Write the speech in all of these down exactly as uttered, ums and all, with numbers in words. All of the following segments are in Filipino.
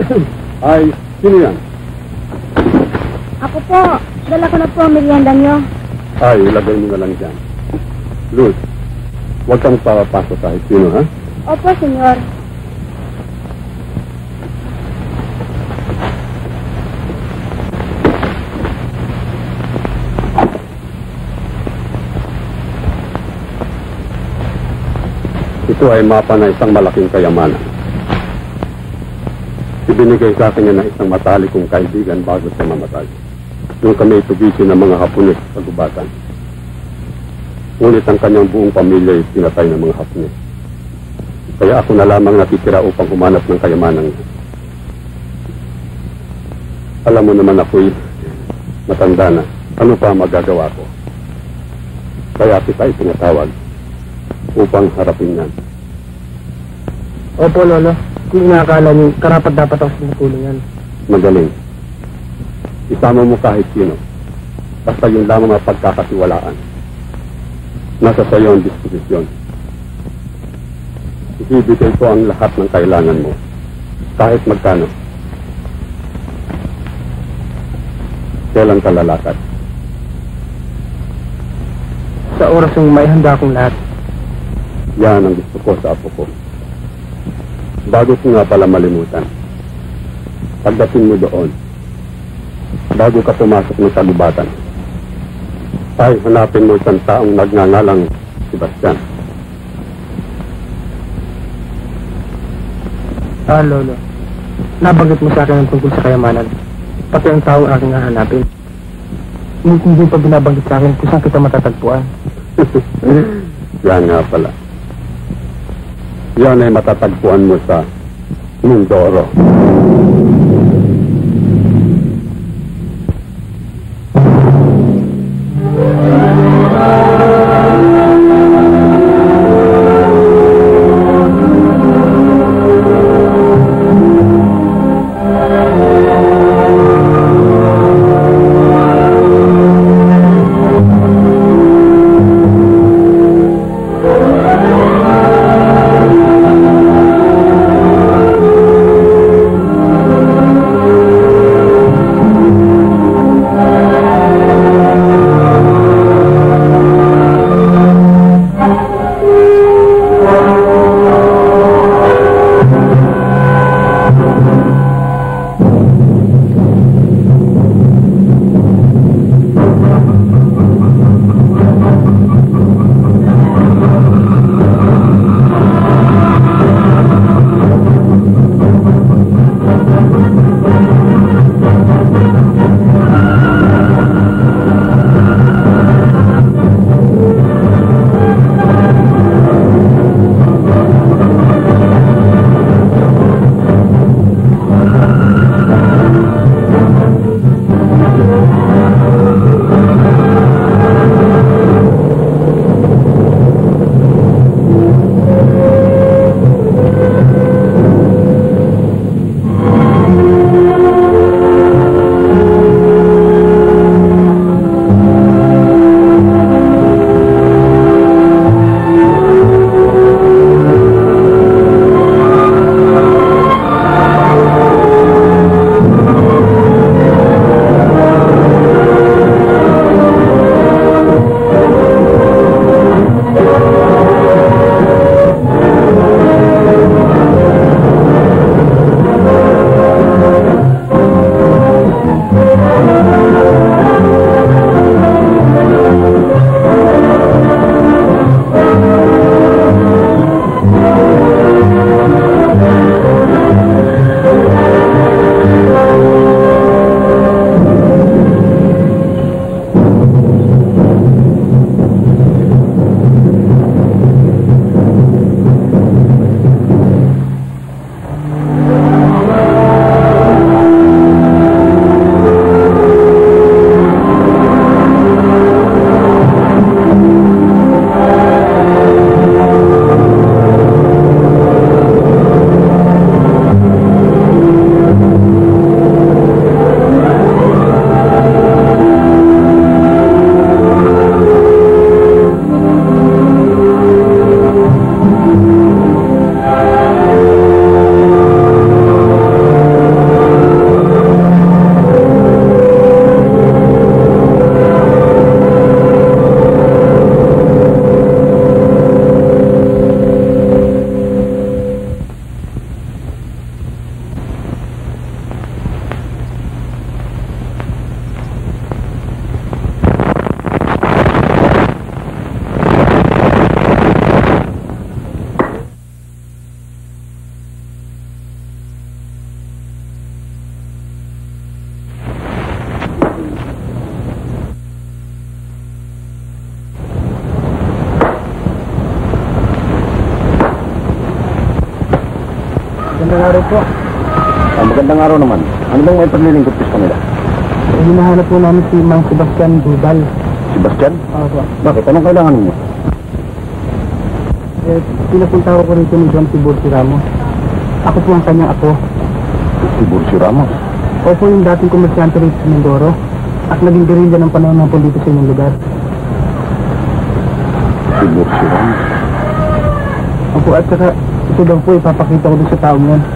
Ay, sino yan? Ako po. Dala ko na po ang merienda nyo. Ay, ilagay mo na lang dyan. Luz, huwag kang papapasok kahit sino, ha? Opo, senyor. Ito ay mapa na isang malaking kayamanan. Ibinigay sa akin yan ng isang matalik kong kaibigan bago siya mamatay. Nung kami tubisin ng mga Hapones sa gubatan. Ngunit ang kanyang buong pamilya ay pinatay ng mga Hapones. Kaya ako na lamang natitira upang humanap ng kayamanan. Alam mo naman ako'y matanda na. Ano pa magagawa ko? Kaya kita itinatawag upang harapin yan. Opo, Lolo. Kung inaakala niyo, karapat dapat ako sa tulong yan. Magaling. Isama mo kahit sino. Basta yun lamang ang pagkakatiwalaan. Nasa sayo ang disposisyon. Ibibigay ko ang lahat ng kailangan mo. Kahit magkano. Kailan ka lalakad? Sa oras yung may handa akong lahat. Yan ang gusto ko sa apo ko. Bago ko nga pala malimutan. Pagdating mo doon, bago ka pumasok ng kagubatan, ay hanapin mo isang taong nagngangalang Sebastian. Ah, Lolo. Nabanggit mo sa akin ang tungkol sa kayamanan. Pati ang taong aking hahanapin. Ngunit hindi pa binabanggit sa akin kung saan kita matatagpuan. Yan nga pala. Yan ay matatagpuan mo sa Mindoro. Magandang araw po. Ah, magandang araw naman. Ano bang may paglilingkod sa kanila? Eh, hinahanap po namin si Mang Sebastian Dubal. Sebastian? Opo. Bakit? Anong kailangan mo? Eh, pinapunta ko rito ni John Tibor si Ramos. Ako po ang kanyang apo. Si Bursi Ramos. Ako po yung dating komersyante rito sa Mindoro. At naging gerilya ng panahon ng dito sa inyong lugar. Si Bursi Ramos. Opo, at saka ito daw po ipapakita ko doon sa taong yan.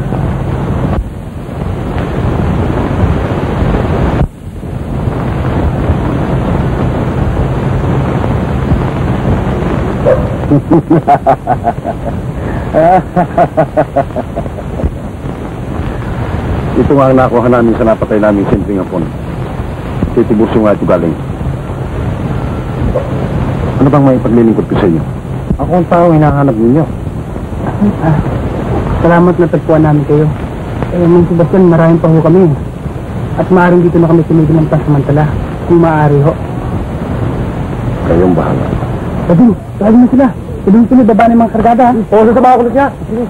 Ito nga ang nakuha namin sa napatay namin simpleng hapon. Titiburso nga ito galing. Ano bang may paglilingkod ko sa inyo? Ako ang tao hinahanap ninyo. Ah, salamat na tagpuan namin kayo. Eh, Mang Sebastian, maraming pa ho kami. At maaaring dito na kami tumigil ng pasamantala. Kung maaari ho. Kayong bahala. Sabi, tawagin mo sila. Tuloy-tuloy, baba ng mga kargada. Oo, sa baka kulit niya. Sige.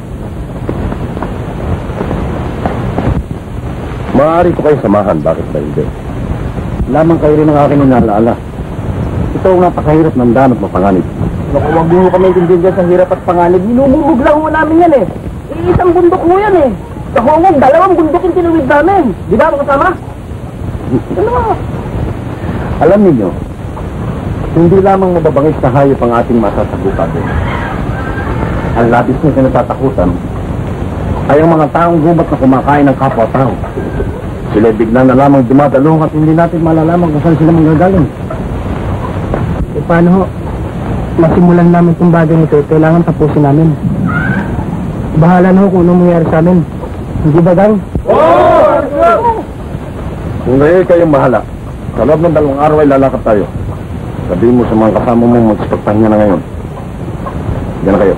Maaari ko kayo samahan, bakit ba hindi? Lamang kayo rin ang aking inalaala. Ito ang napakahirap ng daan at mapanganib. Naku, wag mo kami intindihan sa hirap at panganib. Minumubog lang ho namin yan eh. Iisang bundok ho yan eh. Sa Hongkong, dalawang bundok yung tinuwid namin. Di ba makasama? Ano ba? Alam niyo, hindi lamang mababangis na hayop ang ating masasagutan. Ang labis na kinatatakutan ay ang mga taong gubat na kumakain ng kapwa-tao. Sila bigla na lamang dumadalong at hindi natin malalaman kung saan sila manggagaling. E paano ho? Masimulan namin itong bagay nito, kailangan tapusin namin. Bahala na ho kung anong mangyari sa amin. Hindi ba, gang? Oo! Kung ngayon kayong bahala, sa loob ng dalawang araw ay lalakad tayo. Sabihin mo sa mga kasama mo magsispagpahinga na ngayon. Diyan na kayo.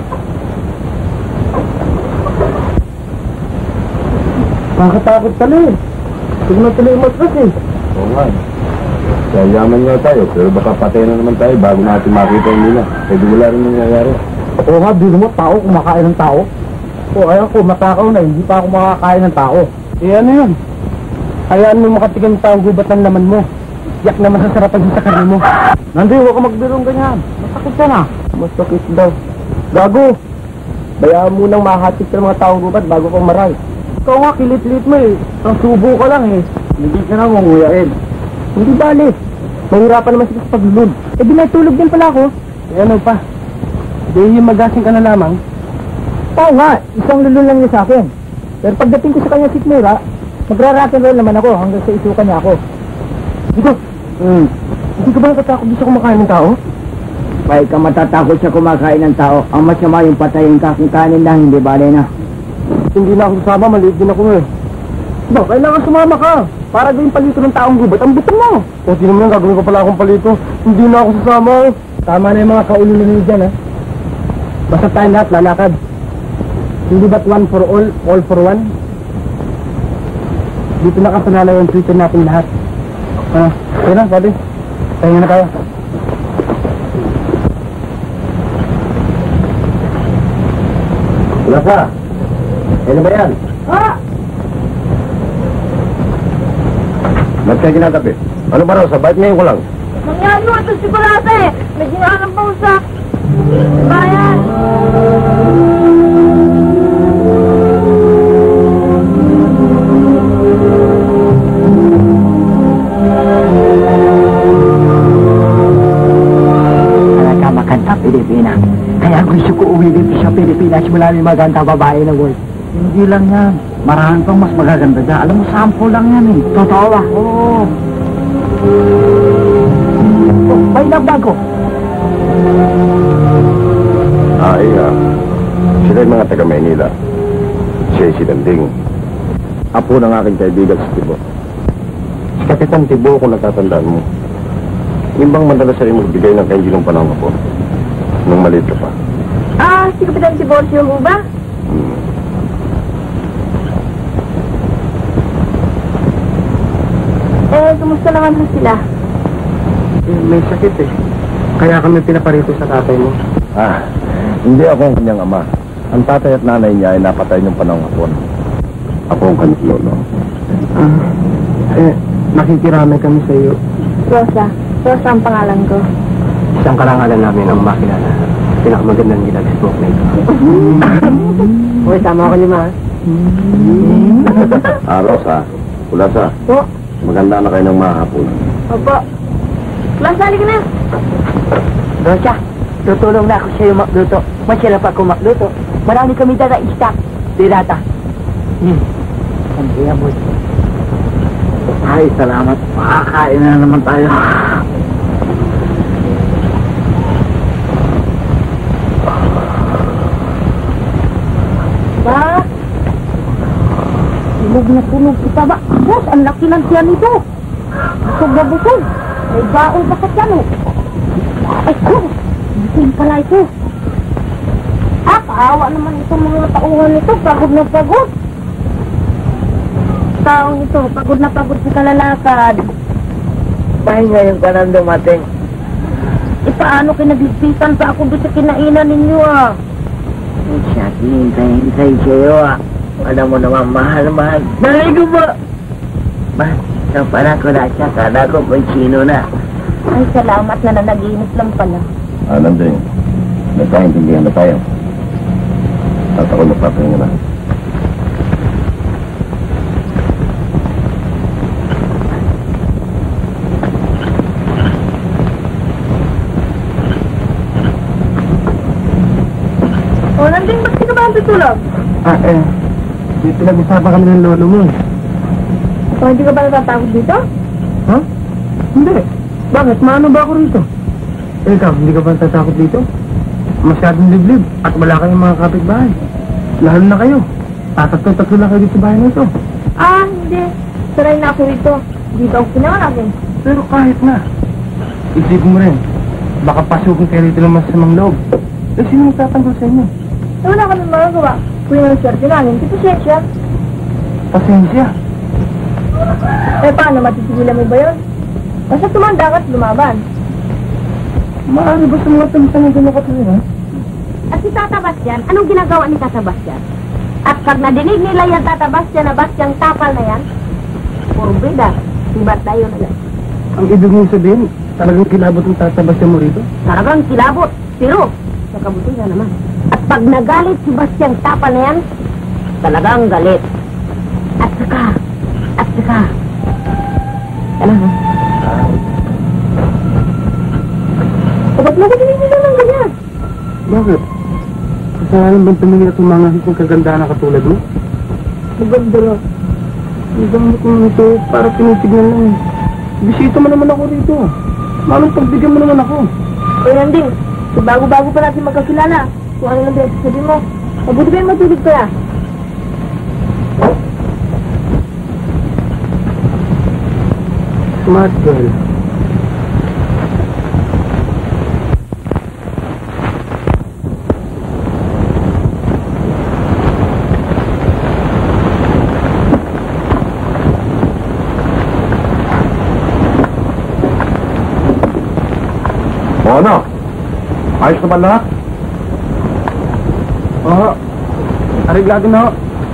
Nakakatakot tali. Huwag na tuloy matras eh. Oo nga. Kaya yaman nga tayo, pero baka patay na naman tayo bago natin makita yung nila. Kaya di wala rin nangyayari. Oo nga, biro mo, tao kumakain ng tao. O ayaw ko, matakaw na, hindi pa ako makakain ng tao. Eh ano yun? Hayaan mo makatigan ng taong gubat ng laman mo. Yak naman sa sarapan sa karne mo. Nandi, huwag ka magbirong ganyan. Masakit ka na. Masakit daw. Gago. Bayaan mo nang mahatik sa mga taong gubat bago kang maray. Ikaw nga, kilit-lit mo eh. Ang subo ka lang eh. Hindi ka na ngunguyain. Hindi balit. Mahirapan naman sila sa paglulod. Eh di may tulog din pala ako. Eh ano pa? Di yung magasing ka na lamang. Oo nga, isang lulun lang niya sa akin. Pero pagdating ko sa kanya sikmura, magra-rock'n'roll naman ako hanggang sa isuka niya ako. Dito. Hmm. Hindi ka ba natatakot doon sa kumakain ng tao? May ka matatakot sa kumakain ng tao. Ang masama yung patayin ka kung kanin lang, hindi bale na. Hindi na ako sasama, maliit din ako eh. Ba, kailangan sumama ka. Para gawing palito ng taong gubat, ang buto mo. O, sino mo yan, gagawin ko pala akong palito. Hindi na ako sasama eh. Tama na yung mga kaululo nyo dyan eh. Basta tayo lahat, lalakad. Hindi ba't one for all, all for one? Dito nakapanala yung future natin lahat. Ah, kaya na, pwede. Tayo na tayo. Wala ka. Ano ba yan? Ah! Ba't kayo ginagabi? Ano ba raw? Sabait ngayon ko lang. Nangyari mo ito si Barate. May ginanang pa sa bayan. Talaga makanta Pilipina. Kaya gusto ko uwi dito sa Pilipinas mula may maganda babae na world. Hindi lang yan. Marami pang mas magaganda dyan. Alam mo, sample lang yan eh. Totoo ba? Oo. Oh, may nagbago. Ay, ah. Sila yung mga taga Maynila. Siya si Danding. Apo ng aking kaibigan si Tibo. Si Kapitan Tibo, kung natatandaan mo. Yung bang madalas sa'yo magbigay ng candy ng panahon ko? Nung maliit ka pa. Ah, si Kapitan Tiborcio mo ba? Hmm. Eh, kumusta naman ho sila? Eh, may sakit eh. Kaya kami pinaparito sa tatay mo. Ah, hindi ako ang kanyang ama. Ang tatay at nanay niya ay napatay niyong panahon hapon. Ako ang kanyang lolo. Ah, eh, nakikiramay kami sa iyo. Rosa. Rosa ang pangalan ko. Isang karangalan namin ang makilala. Pinakamagandang ginag-smoke na ito. Uy, tama ako lima. Ah, Rosa. Kulasa. Po. Maganda na kayo ng mahapon. Opo. Rosa, halika na. Rosa, tutulong na ako sa'yo magluto. Masarap ako magluto. Marami kami dala istak. Dirata. Hmm. Ang iyabot. Ay, salamat. Makakain na naman tayo. Ba? Tulog na tulog kita ba? Boss, ang laki ng tiyan nito. Busog na busog. May baon pa sa tiyan, oh. Ay, ko. Busog pala ito. Ah, kaawa naman itong mga tauhan nito. Pagod na pagod. Taong ito, pagod na pagod sa kalalakad. Dahil ngayon ka nang dumating. E paano kinagligpitan pa ako doon sa kinainan ninyo, ah? Ay, siya, hintay-hintay sa'yo ah. Alam mo naman, mahal-mahal. Naligo ba? Ba, sa pala ko na siya, kada ko kung sino na. Ay, salamat na nanaginip lang pala. Ah, Nandeng. Nagkaintindihan na tayo. At ako magpapahinga na. O, nanding, ba't di ka ba ang tutulog? Ah, eh. May pinag-usapan kami ng lolo mo. O, hindi ka ba natatakot dito? Ha? Hindi. Bakit? Maano ba ako rito? Eh, ikaw, hindi ka ba natatakot dito? Masyadong liblib at wala kayong mga kapitbahay. Lalo na kayo. Tatatlo-tatlo lang kayo dito sa bahay na ito. Ah, hindi. Saray na ako rito. Dito ako pinangalan. Pero kahit na, isipin mo rin, baka pasukin kayo rito ng masamang loob. Eh, sino magtatanggol sa inyo? Eh, wala kami magagawa. Kung yung swerte namin, di pasensya. Pasensya. Eh, paano matitigilan mo ba yun? Basta tumanda ka at lumaban. Maaari ba sa mga tamisan ng gano'n katuloy, ha? At si Tata Bastian, anong ginagawa ni Tata Bastian? At pag nadinig nila yung Tata Bastian na Bastiang tapal na yan, puro bida, sibat tayo na lang. Ang ibig mong sabihin, talagang kilabot ng tatabasya mo rito? Talagang kilabot, pero sa kabutihan naman. At pag nagalit si Bastiang tapal na yan, talagang galit. At saka, at saka, ano ha? O ba't mo ko dinigil ng ganyan? Bakit? Kasalanan bang tumingin at umangahit ng kagandahan na katulad mo? Maganda lang. Ang gamot mo ito, para tinitignan lang. Bisita mo naman ako rito. Manong pagbigyan mo naman ako. O yan din, so bago-bago pa natin magkakilala. Kung ano lang din sabi mo, mabuti ba yung matulog kaya? Smart girl. O ano? Ayos na ba lahat? Oo. Ariglado na ako.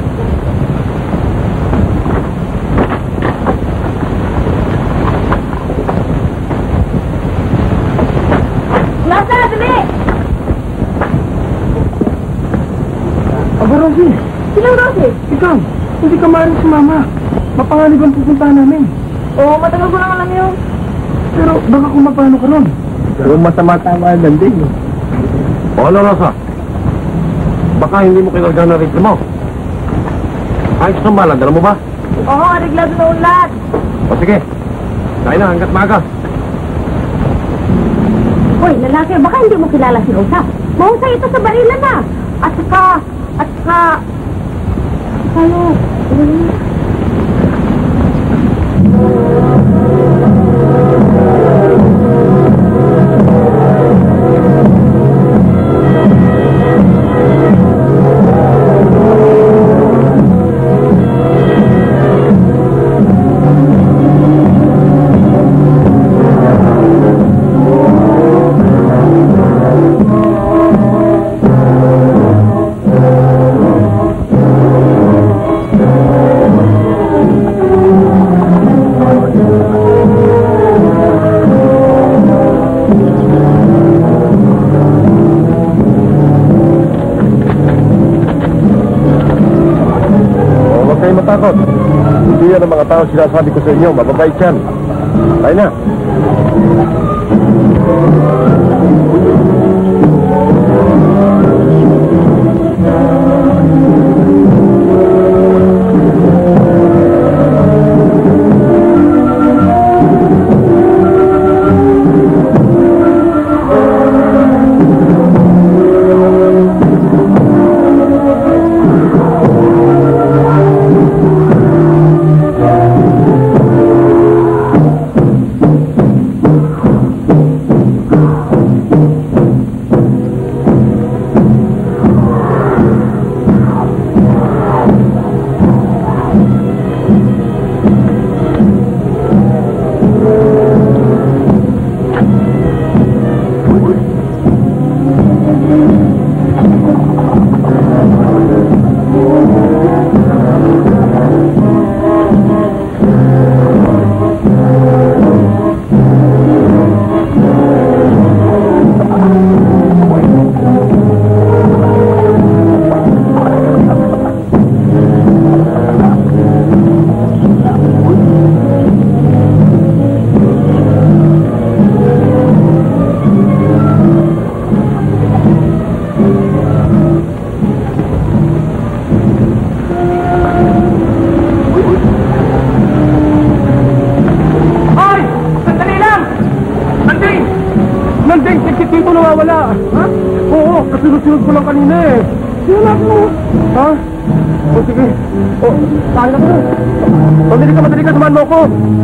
Nasa, dali! Aba, Rosie. Sinang Rosie? Ikaw, hindi ka maaaring sumama. Mapanganib ang pupuntahan namin. Oo, matagal ko lang alam yun. Pero baka kung mapano ka ron. Pero masama tama ang landing. O ano, Rosa? Baka hindi mo kinarga na rin mo. Ayos na malan, dala mo ba? Oo, ariglado na ulat. O sige, kain na hanggat maaga. Hoy, lalaki, baka hindi mo kilala si Rosa. Mahusay ito sa barilan na. At saka, at saka, kayo, O matakot. Hindi yan ang mga tao sinasabi ko sa inyo. Mababait yan. Tayo na. Sunod ko lang kanina eh. Sino mo? Ha? O sige. O, tayo na ko. Madali ka, madali ka. Samahan mo ako.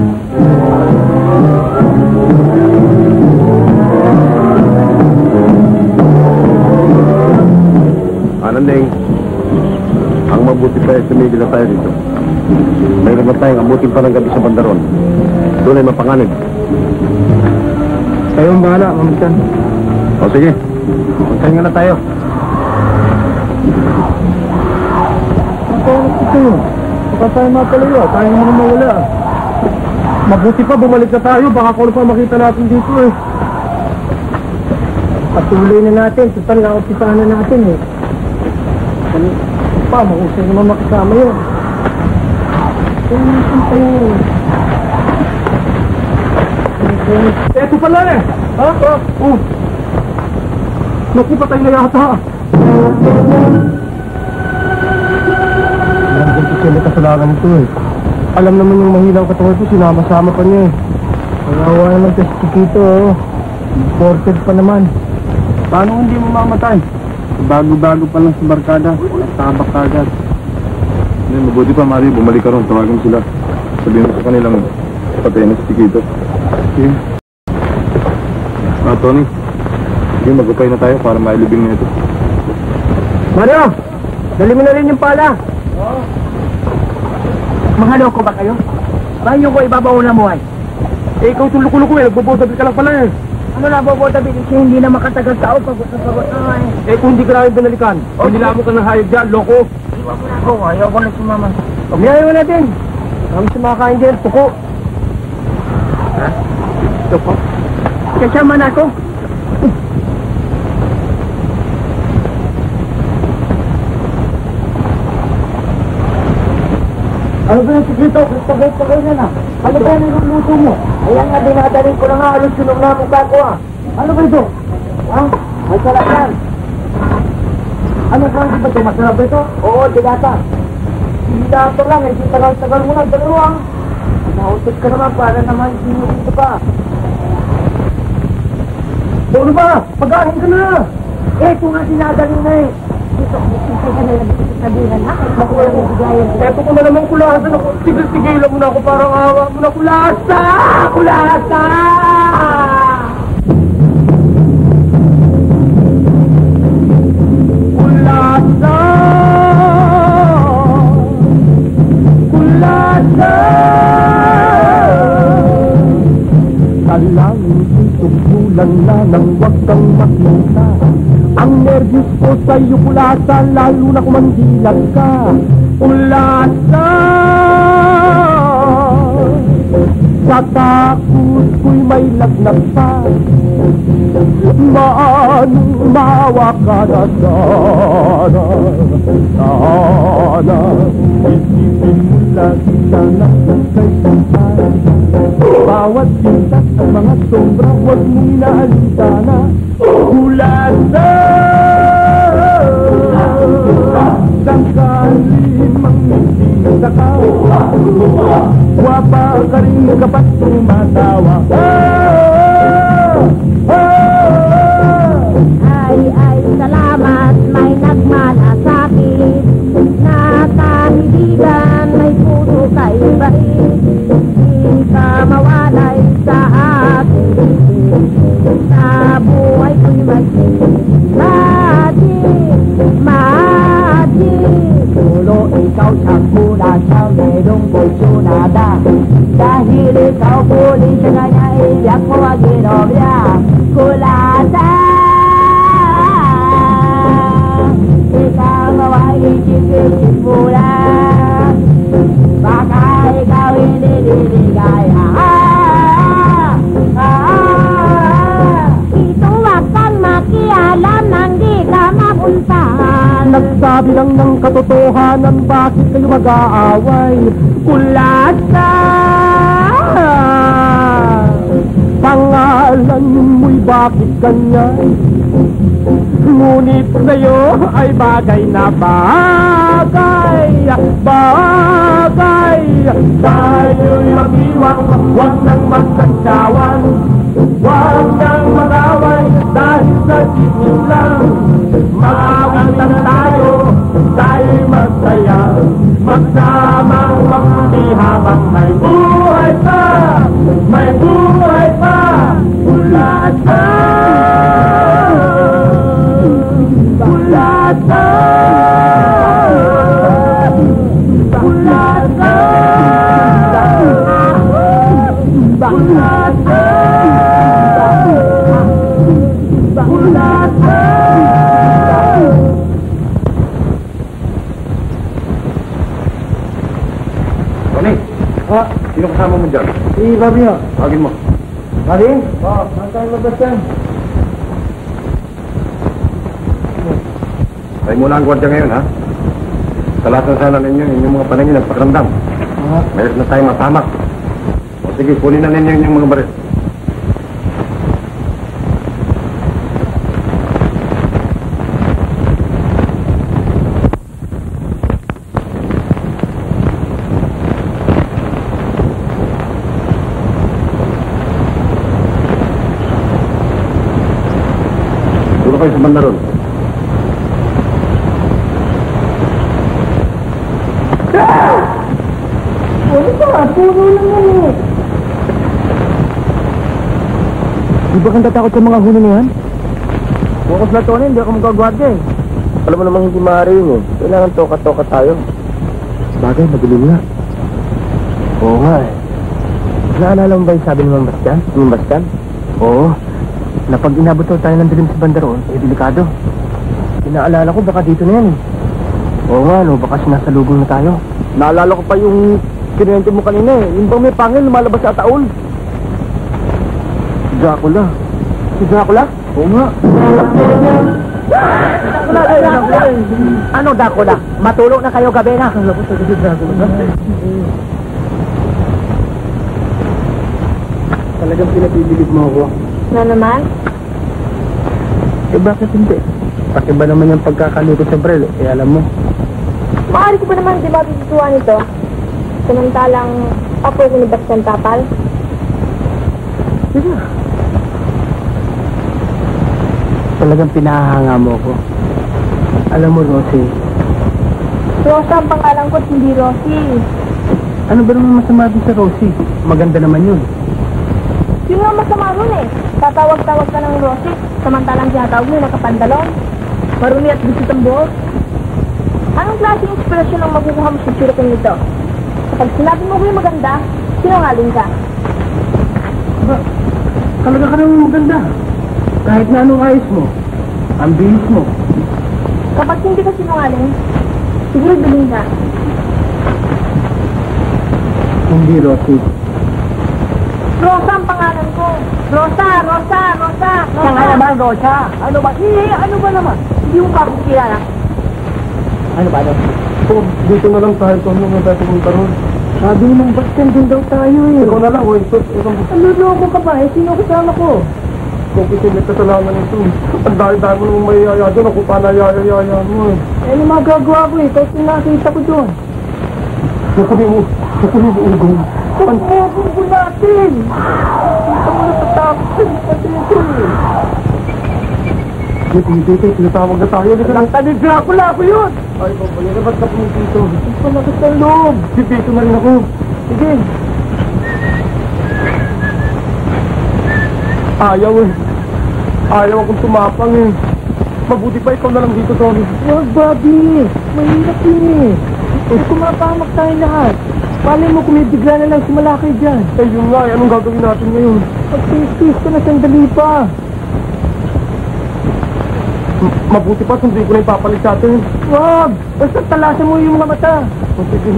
Anandeng, ang mabuti pa ay sumigil na tayo dito. May naman tayong amutin pa ng gabi sa bandaron. Doon ay mapanganib. Tayo ang bahala, mamutan. O sige. Puntahin nga na tayo. Ito, baka tayo mapalayo. Tayo naman mawala. Mabuti pa, bumalik na tayo. Baka kung ano pa makita natin dito eh. Patuloy na natin. Total na upisahan na natin eh. Ano pa, mahusay naman makasama yun. Kaya natin tayo. Eto pala eh. Ha? Ha? Oh. Naku, patay na yata. Alam ko siya may kasalanan ito eh. Alam naman yung mahilang katawan ito, sinama-sama pa niya eh. Kawawa naman kasi Chiquito oh. Imported pa naman. Paano hindi mo mamatay? Bago-bago pa lang sa barkada. Tabak agad. Hindi, mabuti pa Mario, bumalik ka ron. Tawagin sila. Sabihin mo sa kanilang patay na si Chiquito. Sige. Ah, Tony. Sige, magupay na tayo para mailibing na ito. Mario! Dali mo na rin yung pala. Oo. Mahaloko ba kayo? Bayo ko ibabaw na mo ay. Eh, ikaw itong luko-luko eh. Nagbobotabi ka lang pala eh. Ano na bobotabi kasi hindi na makatagal tao pagod na pagod na ay. Eh, kung hindi ka namin binalikan. Oh, Hindi lang mo ka ng hayag dyan, loko. Iwan mo na ako. Ayaw ko na sumama. Pagbiyahin mo natin. Kami sa mga kain dyan, tuko. Ha? Tuko. Kasama na ako. Ano ba yung Chiquito? Pagkagay-pagay na na. Ano ba yung luto mo? Ayan nga, dinadaling ko na nga. Alos sunog na mukha ko ah. Ano ba ito? Ha? May sarap yan. Ano ba ito? Masarap ba ito? Oo, dilata. Dilata lang. Hindi tagal-tagal mo na. Dalawa. Nautot ka naman para naman sinunod pa. O ano ba? Pag-ahin ka na! Eh, kung nga dinadaling na eh. Dito, dito ka na lang sabihan ha. Kahit makuha ng bigayan. Eto ko na naman kulasan ako. Tigil-tigilan mo na ako. Parang awa mo na kulasa! Kulasa! Kulasa! Kulasa! Alam tugtulan na nang wag kang makita. Ang nervyos ko sa'yo kulasa, lalo na kumandilag ka. Kulasa! Sa takot ko'y may lagnat pa. Maanong mawa ka na sana. Sana isipin mo lagi sana kay tampay. Bawat pintas at mga sombra, huwag mong inaalintana. Hulasa sangkali mangiti ka, wapa ka rin kapag tumatawa. Ay, ay, salamat, may nagmalasakit. Nakahibigan, may puso kay bait. Di ka mawalay sa akin. Sa buhay ko'y magiging magic, magic. Tulo ikaw sa kuna sa merong bolsyonada. Dahil ikaw puli siya kanya iyak mo ang ginobya. Kulasa ikaw mawagigit-git mula. Baka ikaw hindi diligay. Ito wag kang makialam nang di ka mapuntahan. Nagsabi lang ng katotohanan, bakit kayo mag-aaway? Kulasa pangalan mo'y bakit ganyan? Ngunit sa'yo ay bagay na bagay, bagay. Tayo'y mag-iwang, huwag nang magkantsawan, huwag nang mag-away dahil sa chismis lang. Makakanta tayo, tayo'y masaya, magsamang mabuti habang may buhay pa, may buhay pa. Kulasa, kulasa, kulasa, kulasa, kulasa. Tony, Ah, sino kasama mo dyan? si Bobby ho. Tawagin mo. Bobby? Oo, saan tayo labas yan? Tayo muna ang gwardiya ngayon, ha? Salasan sana ninyo inyong mga paningin at pakiramdam. Ah, Mayroon na tayo masamak. O sige, kunin na ninyo inyong mga barit. Duro kayo sa banda ron. Ano ba? Puro lang yan eh. di ba kang tatakot sa mga huni na yan? Bukas na Tony, hindi ako magkagwardya eh. Alam mo namang hindi maaari yun eh. Kailangan toka-toka tayo. Bagay, madilim na. Oo nga eh. Naalala mo ba yung sabi ni Mang Bastian? Mang Bastian? Oo. Na pag inabot tayo ng dilim sa banda roon, eh delikado. Inaalala ko baka dito na yan eh. Oo nga, no, baka sinasalubong na tayo. Naalala ko pa yung kinuwento mo kanina eh. Yung bang may pangil lumalabas sa taol. Si Dracula. Si Dracula? Oo nga. Ano Dracula? Matulog na kayo gabi na. Akala ko talaga si Dracula. Talagang pinapibilib mo ako. Na naman? Eh bakit hindi? Pakiba naman yung pagkakaluto sa Brel eh. Eh alam mo. Maaari ko ba naman di mabibituan ito? Samantalang ako ko ni Bastian Tapal? Sige. Talagang pinahanga mo ako. Alam mo, Rosie. Rosa ang pangalan ko at hindi Rosie. Ano ba naman masama din sa Rosie? Maganda naman yun. Yung nga masama ron eh. Tatawag-tawag ka ng Rosie. Samantalang tinatawag mo nakapandalon. Marumi at bisit ang buhok. Anong klaseng inspirasyon ang makukuha mo sa tsura kong ito? Kapag sinabi mo ko'y maganda, sinungaling ka. Ba, talaga ka naman maganda. Kahit na anong ayos mo. Ang bihis mo. Kapag hindi ka sinungaling, siguro galing ka. Hindi, Rosie. Rosa ang pangalan ko. Rosa, Rosa, Rosa, Rosa. Siya nga naman, Rosa. Ano ba? Eh, ano ba naman? Hindi mo pa ako kilala. Ano ba, Rosa? Oh, dito na lang tayo kung ano nga tayo pumunta ron. Sabi ng Bastian, din daw tayo eh. Ikaw na lang, oh. Ito, ito. Naluloko ka ba eh? Sino kasama ko? Kung kasi may kasalanan nito. Ang dahil-dahil mo nung may yaya doon, ako pa na yaya-yaya mo eh. Eh, ano magagawa ko eh? Kahit nakita ko doon. Nakunin mo, nakunin mo ugong. Ang ugong ko natin! Ito mo natatapos sa dito eh. Dito, dito, tinatawag na tayo. Ang tanig Dracula ako yun! Ay, babalik, ba't ka pumunta dito? Ang palakas ng loob! Dito na rin ako. Sige. Ayaw eh. Ayaw akong tumapang eh. Mabuti pa ikaw na lang dito, Tony. Huwag, Bobby! Mahirap yun eh. Eh, kumapahamak tayo lahat. Palay mo kung may bigla na lang sumalakay dyan. Eh, yun nga eh. Anong gagawin natin ngayon? Pag-tis-tis ko na sandali pa. M- Mabuti pa, sundin ko na ipapalit sa atin. Wag! Basta talasan mo yung mga mata. O, sige.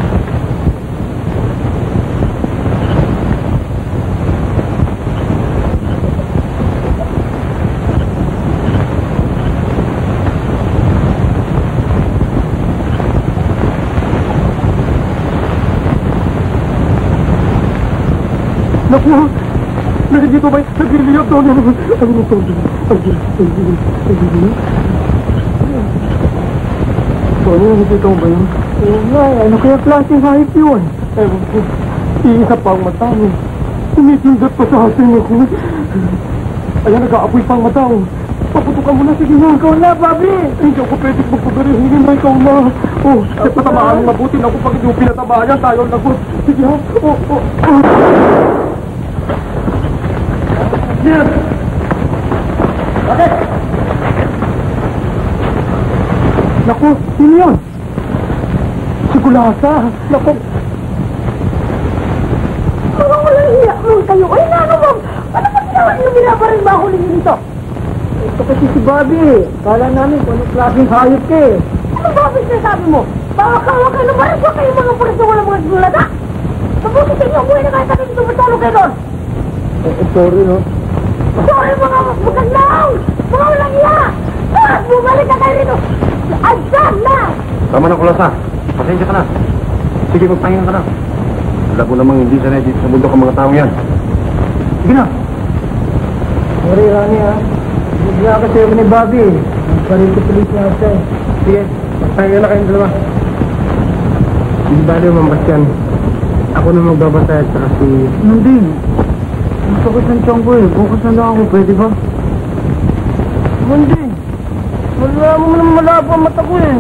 Naku! Nakikita ba? Nagliliyap doon. Ano na ito? Ang gilid, ang gilid, ang gilid, ang gilid. Tony, nakikita mo ba yun? Oo nga eh. Ano kaya klaseng hayop yun? Ewan ko. Iisa pa ang mata mo. Tumitindat pa sa atin ako. Ayan, nag-aapoy pa ang mata mo. Paputukan mo na, sige na. Ikaw na, Bobby! Hindi ako pwede magpagarin. Hindi na ikaw na. Oh, kasi patamaan mo mabuti na ako pag hindi mo pinatamaan. Tayo ang lagot. Sige ha. Oh, oh. Yes! Bakit? Naku, sino yun? Si Kulasa. Naku. Mga walang hiya mo kayo. Ay, nano mo! Ano ba ginawa niyo? Binabaril ba ako ninyo nito? Ito kasi si Bobby. Kala namin kung anong klaseng hayop ka eh. Ano ba ang sinasabi mo? Baka-kawa kayo na baril ko kayo mga pulis na walang mga sinulata? Mabuti sa inyo, buhay na kayo sa akin tumutulog kayo doon! Eh, eh, sorry no. Sorry mga magkaglaw! Mga walang hiya! Ah, bumalik na kayo rito! Adyan na! Tama na, Kulasa. Pasensya ka na. Sige, magpahinga ka na. Wala ko namang hindi sanay dito sa bundok ang mga tao yan. Sige na. Sorry, Rani ha. Bigla kasi ako ni Bobby. Nagparin ko tuloy siya siya eh. Sige, magpahinga na kayong dalawa. Hindi ba rin Ma'am Bastian? Ako na magbabantay at saka si... Nandin. Ang sakit ng tiyan ko eh. Bukas na lang ako. Pwede ba? Nandin. Wala mo naman malabo ang mata ko eh.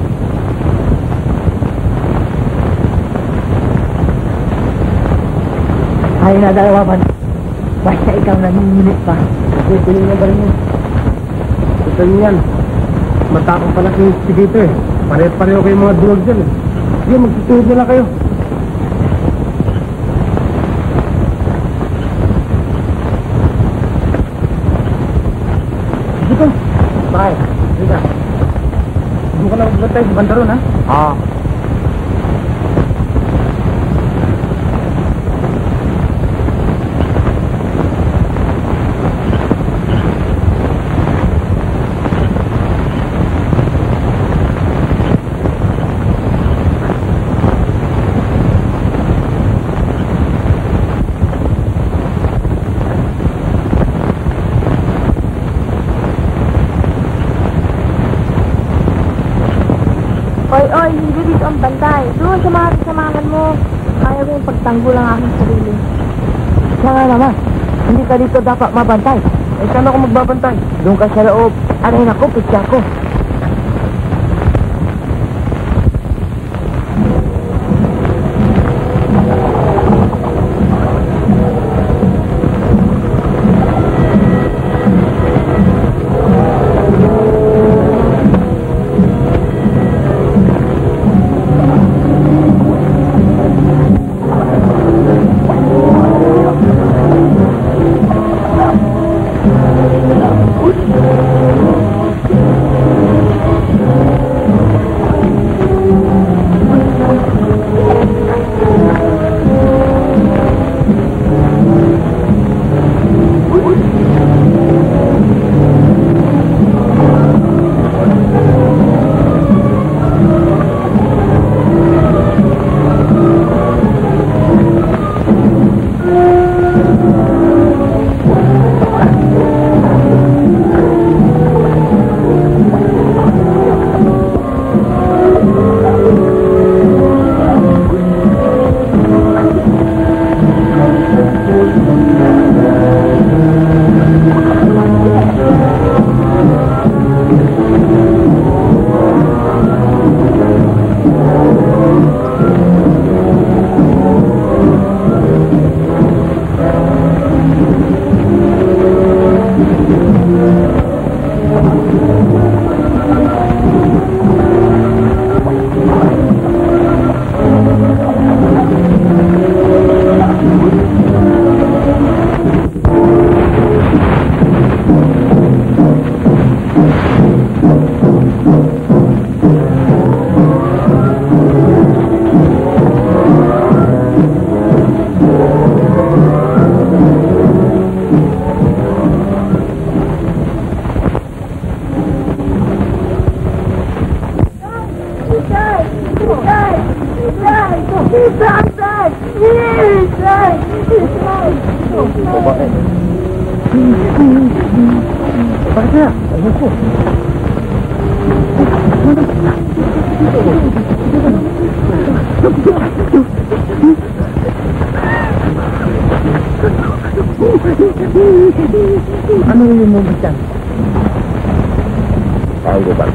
Ayaw na dalawa ba? Basta ikaw nanginginig pa. Kasi piling na ba rin yun? Ito yan. Matakang pala si dito eh. Pare-pareho kayo mga duwag dyan eh. Sige, magsusunod na lang kayo. Dito. Bakit? Dito. Doon ka na magbantay sa banda ron ha? Ah. Oy, oy, hindi dito ang bantay. Doon sa mga kasamahan mo. Ayaw ko yung pagtanggol ang aking sarili. Siya nga naman, hindi ka dito dapat mabantay. Eh, saan ako magbabantay? Doon ka sa loob. Aray na ko, pitsa ko. Bakit na? Ayun ko. Ano yung mga dyan? Ang gubat.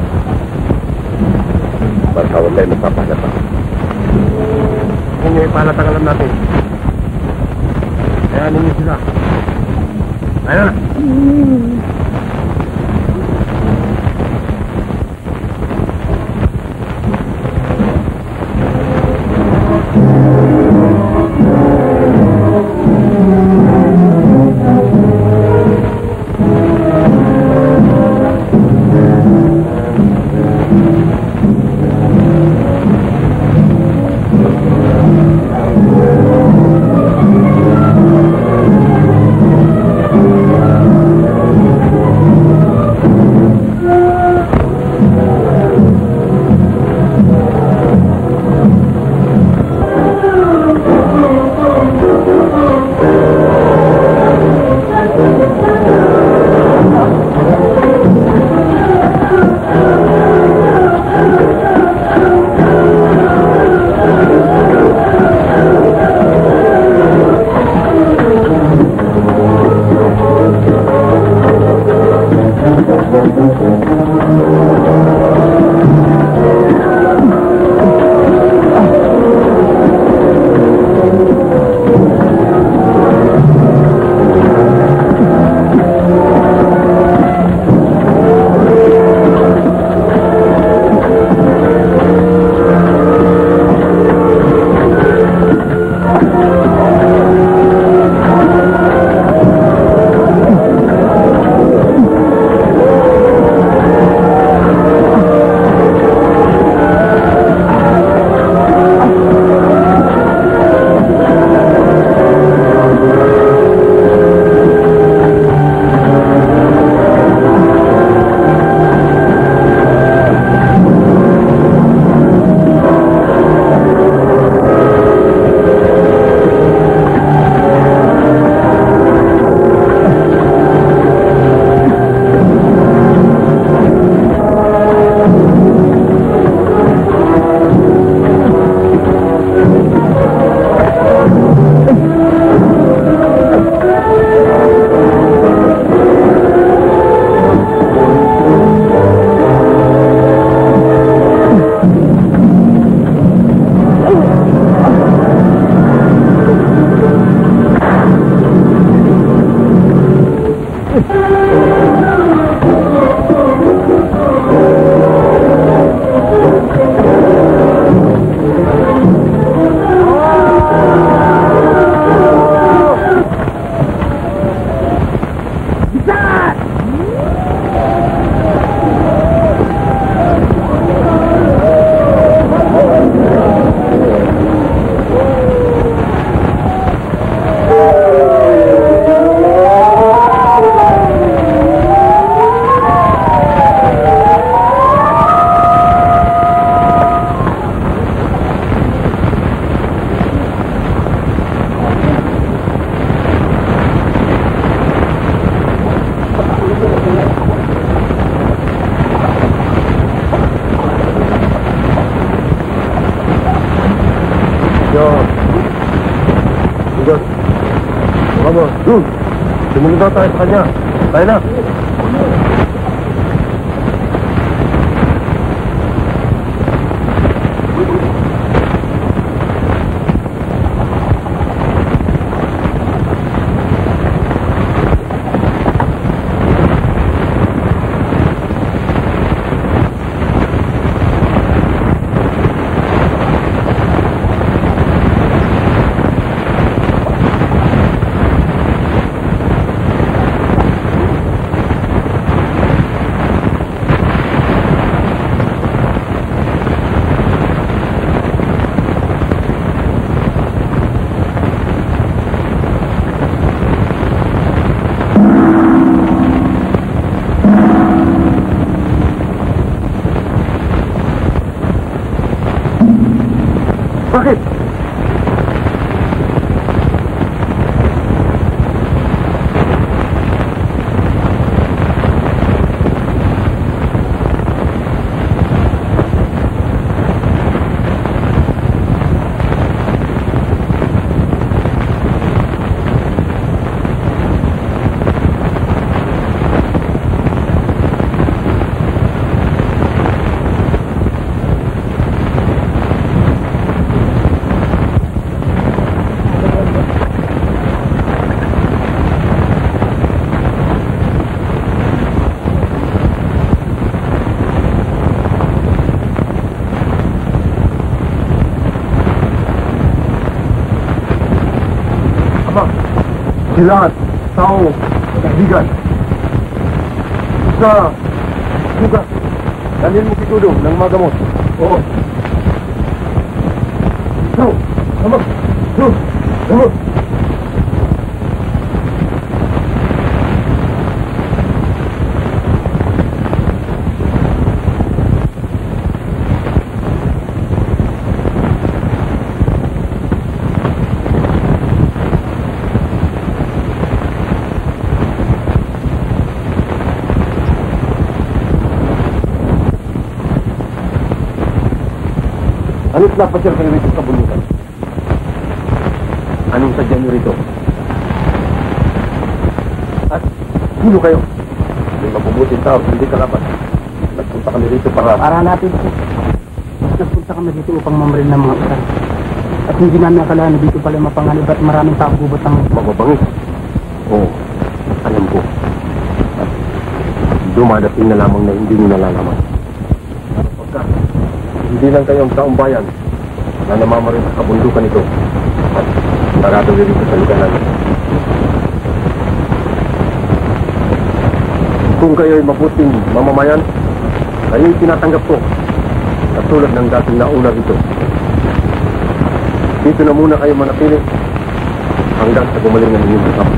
Basta wala yung nagpapalata. Kung yung ipalatangalan natin. Kaya ninyo sila. Ayun na. Vamos, Jun. Sumunod daw tayo sa kanya. Tayo na. Sila, tao, kaibigan. Sa sugat, dalhin mo kitudo ng mga gamot. Oo. Go! Gamot! Go! Gamot! Alis na pasyal kayo rito sa bulutan. Anong sadya nyo rito? At sino kayo? May mabubuting tao, hindi kalaban. Nagpunta kami rito para... Para natin ito. Nagpunta kami dito upang mamrin ng mga utang. At hindi namin akala na dito pala mapanganib at maraming tao gubot ng... Mababangis? Oo, alam ko. At dumadating na lamang na hindi nyo nalalaman. Pagka, hindi lang kayong taong bayan na namamarin sa kabundukan ito at sarado rin dito sa lugar natin. Kung kayo'y mabuting mamamayan, kayo'y tinatanggap ko katulad ng dating nauna rito. Dito na muna kayo manatili hanggang sa gumaling ng inyong kasama.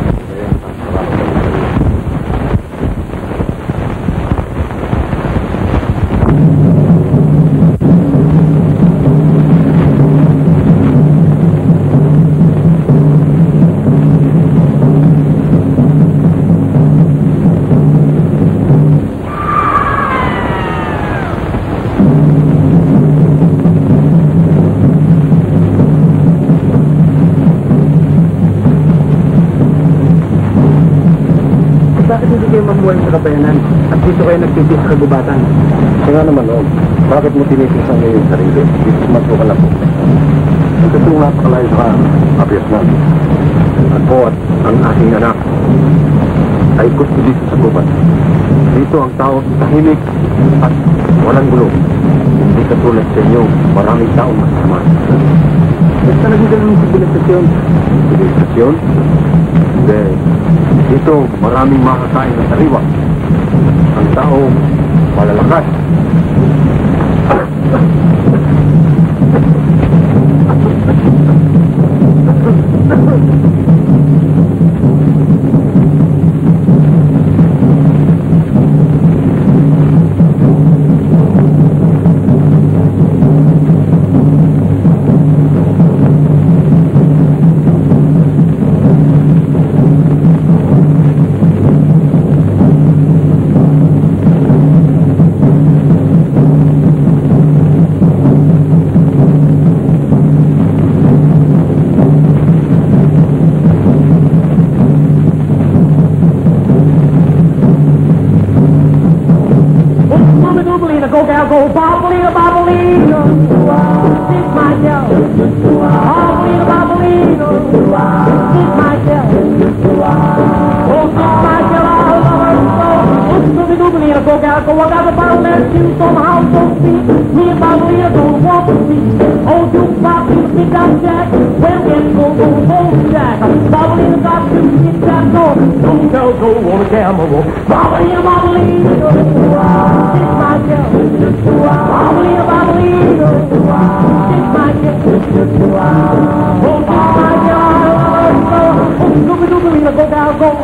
Sa kabayanan at dito kayo nagtitip sa kagubatan. Kaya nga naman, Lord, bakit mo tinitis ang iyong sarili? Dito masukan ako. Ang totoo nga pakalayo ka, abiyas na. Ako at ang aking anak ay gusto dito sa gubat. Dito ang tao tahimik at walang gulo. Hindi katulad sa inyo, maraming taong masama. Basta naging ganun sa sibilisasyon. Sibilisasyon? Hindi. Dito, maraming makakain na sariwa. Ang tao, malalakas. Go bobbly, bobbly, it's my girl. Bobbly, bobbly, it's my girl. Oh, it's my girl, I love her so. Scooby Dooby, go gal, go, I got the bottle and shoes somehow so sweet. Me and Bobbly are gonna walk the street. Oh, you pop, you big up Jack. Well, let's go, go, go, Jack. Bobbly and got to get that door. Don't go, go on a camera. Bobbly and Bobbly, it's my girl. Bobbly, bobbly, it's my gift. Oh, it's my girl, oh, Scooby Dooby, go down, go.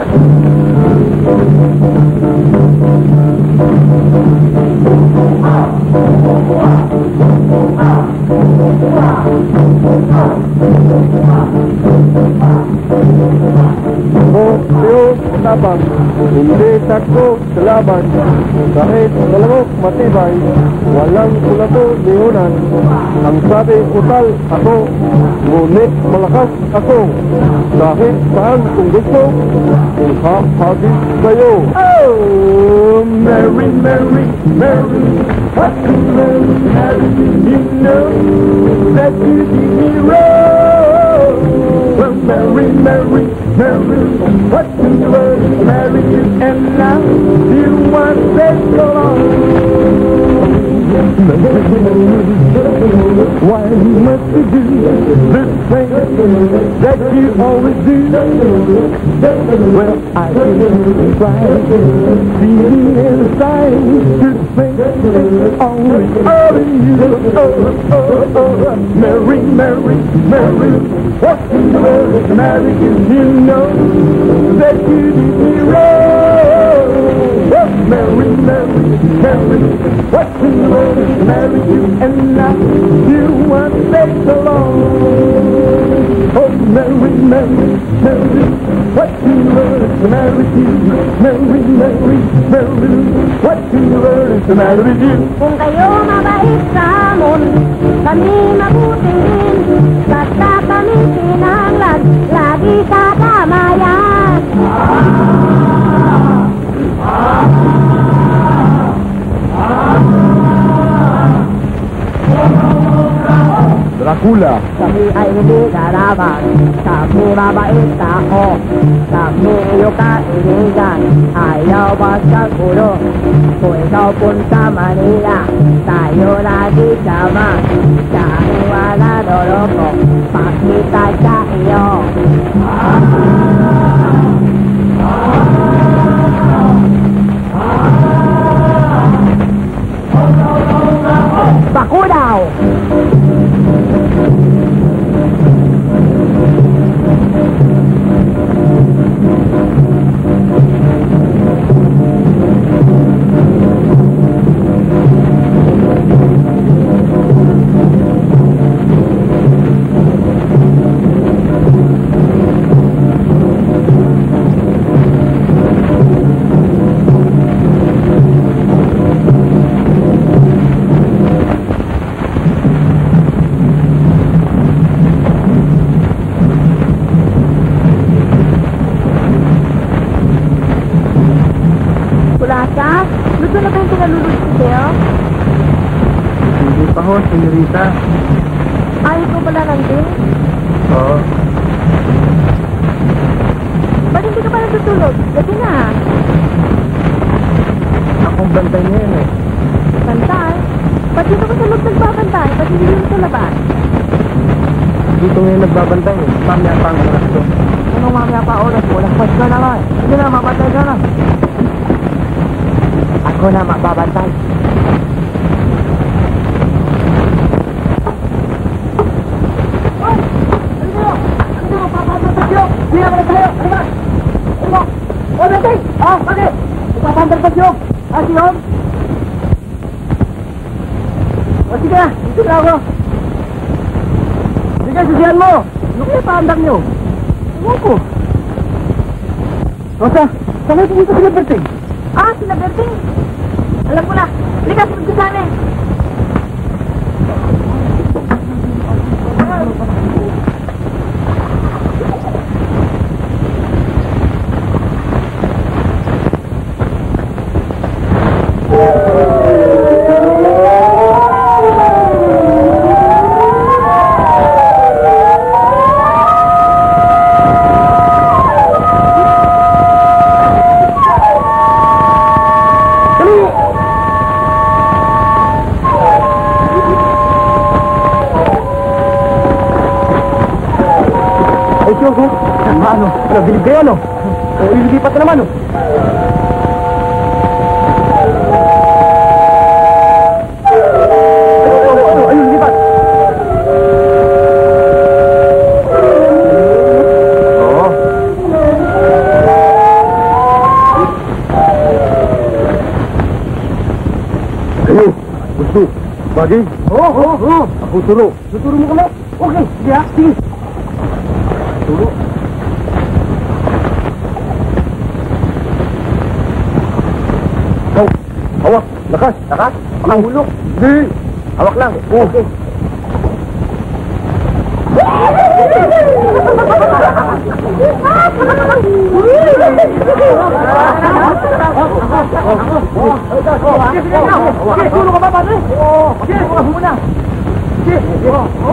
Yung tapang, hindi takbo sa laban. Kahit malamok matibay, walang kulato lihunan. Ang sabi utal ako, ngunit malakas ako. Kahit saan kung gusto, kung hahagis kayo. Oh, Mary, Mary, Mary, happy Mary, Mary, you know that you give me wrong. Well, Mary, Mary, Mary, what do you learn? Mary, and now you want to go on. Why must you do this thing that you always do. Well, I can try, feeling inside to think always of you. Oh, oh, oh, Mary, Mary, Mary, what in the world is Mary? You know that you did me wrong. Oh, Mary, Mary, Mary, what in the world is Mary? You and I, you want to stay so long. Oh, Mary, Mary, Mary, what in the world is the matter with you? Mary, Mary, Mary, what in the world is the matter with you? Kung kayo mabait sa amon, kami mabuti rin. Basta kami sinanglan, lagi sa damayan. Dracula. Kami ay hindi kalaban, kami mabait tao, kami iyong kaibigan, ayaw basta gulo. Kung ikaw punta Manila, tayo lagi sama, dahil wala loloko, pakita sa iyo. Bakudaw! Kulasa, luto na ba yung pinaluluto sa'yo? Hindi pa ho, senyorita. Ayaw ko pala nandun. Oo. Ba't hindi ka pa natutulog? Gabi na. Akong bantay niya yun eh. Bantay? Ba't dito ka sa loob nagbabantay? Ba't hindi mo sa labas? Dito ngayon nagbabantay eh. Mamaya pa ang oras ko. Ano mamaya pa oras mo? Lakpas ka na nga. Sige na, mamatay ka na. Ako na magbabantay. O sige na, dito na ako. Sige, susihan mo. Ano kaya paandang nyo? Ewan ko. Rosa, saan kayo pumunta sila Berting? Ah, sila Berting. Alam ko na. Likas, sunod ka sana eh. Ano? Ano? Bilib kayo, ano? O, ililipat na naman, oh. Ano? Ano? Ano? Ayun, lipat. Oo. Kayo, gusto, bagay? Oo, oo, oo. Ako turo. Tuturo mo kami? Okay, sige ha, sige. Turo. Hawak, lakas, lakas, makahulog. Hindi, hawak lang. Okay. Sige, tulong ka ba, padre? Sige, tulong mo na. Sige, sige.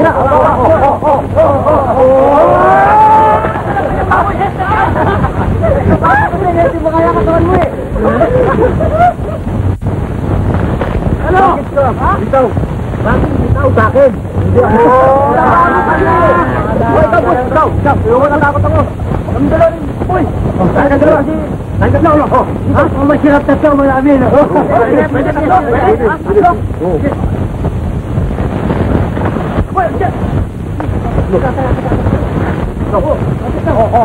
Hindi mo kaya katawan mo eh. Ano? Bitaw. Bakit hindi tao sa akin? Hindi ako. Hoy, ikaw, boss! Ikaw! Ikaw! Ikaw! Natakot ako! Kami dalawa rin! Hoy! Saan ka dalawa? Saan ka dalawa? Ha? Ang masirap na ito, marami na! Pwede! Pwede! Pwede! Hoy! Diyan! Oo! Oo! Oo!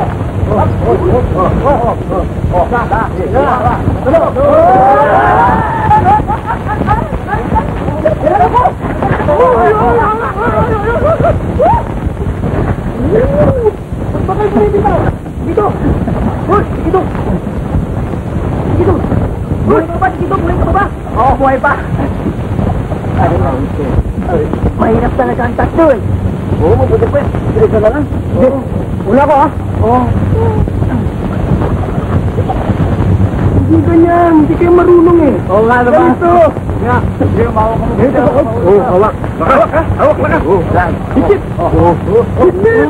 Bakit mo dito? Dito! Hoy! Dito! Dito! Hoy! Buhay ka ba? Dito! Buhay ka ba? Oo, buhay pa! Mahirap talaga ang tatlo eh! Oo, mabuti pa eh! Diretso na lang! Wala ko ah! Oo! Hindi ganyan! Hindi kayo marunong eh! Oo nga naman! Ganito! Nga! Hindi yung mawak mo! Ganito ba? Oo, hawak! Hawak ha? Hawak na ka! Oo! Hikit! Oo! Hikit!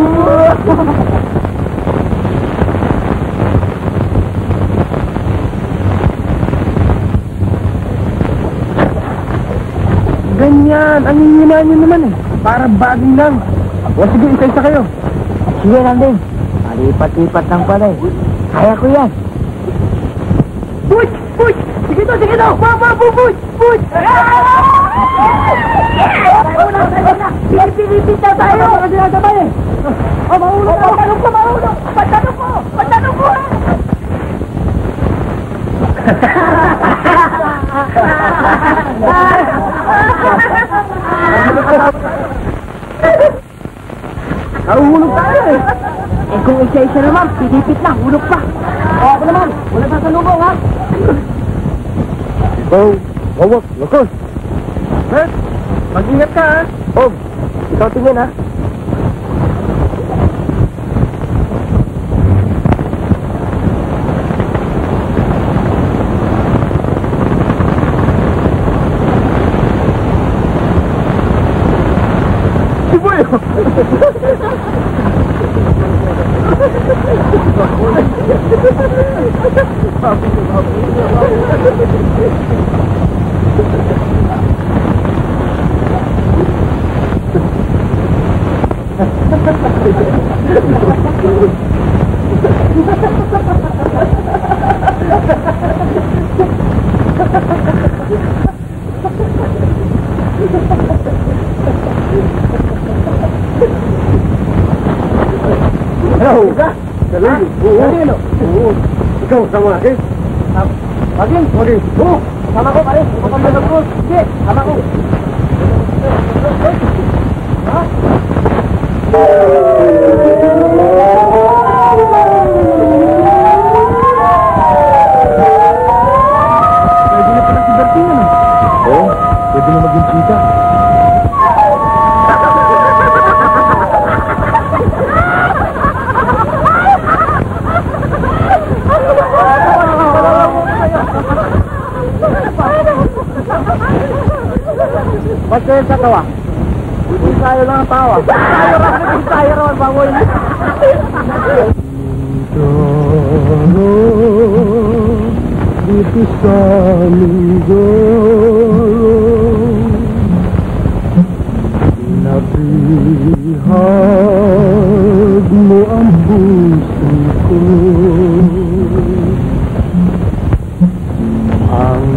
Ganyan! Ang hihina nyo naman eh! Para baging lang! O sige, isa-isa kayo! Sige, Nanding. Malipat-lipat lang pala eh. Kaya ko yan. Push! Push! Sige to! Sige to! Papa! Push! Push! Pilipit na tayo! Ano ka sinasabay eh? Oh, mahulog na! Patanong ko! Mahulog! Patanong ko! Patanong ko! Nahuhulog tayo eh! Eh kung isa-isa naman, pilipit na, hulog pa! O ako naman! Wala sa salubong ha! Ikaw! Wawak! Lakas! Bert! Mag-ingat ka ha! Og! Ikaw tingin ha! Si Boy! Hello! Galing! Oo! Oo! Ikaw, sama akin? Magin? Magin! Oo! Sama ko, pare! Kapag ko! Sige! Sama ko! Ha? Pwede na pala si Bertin yan. Oo, pwede na maging chika. Ba't kayo sa tawa? Ensayo lang ang tawa. Ensayo lang! Ensayo lang! Bangoy! Dito sa Mindoro nabihag mo ang puso ko. Ang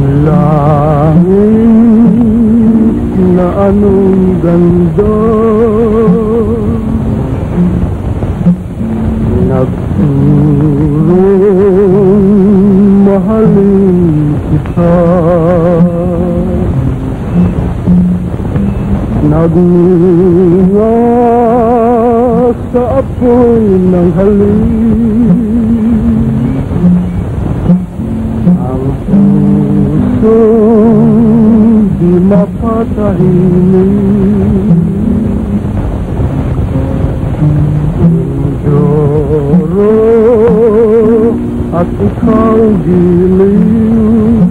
langit na anong ganda, nagturong mahalin kita, nagninga sa apoy ng halik. Ang pusong di mapatahimik, Mindoro at ikaw giliw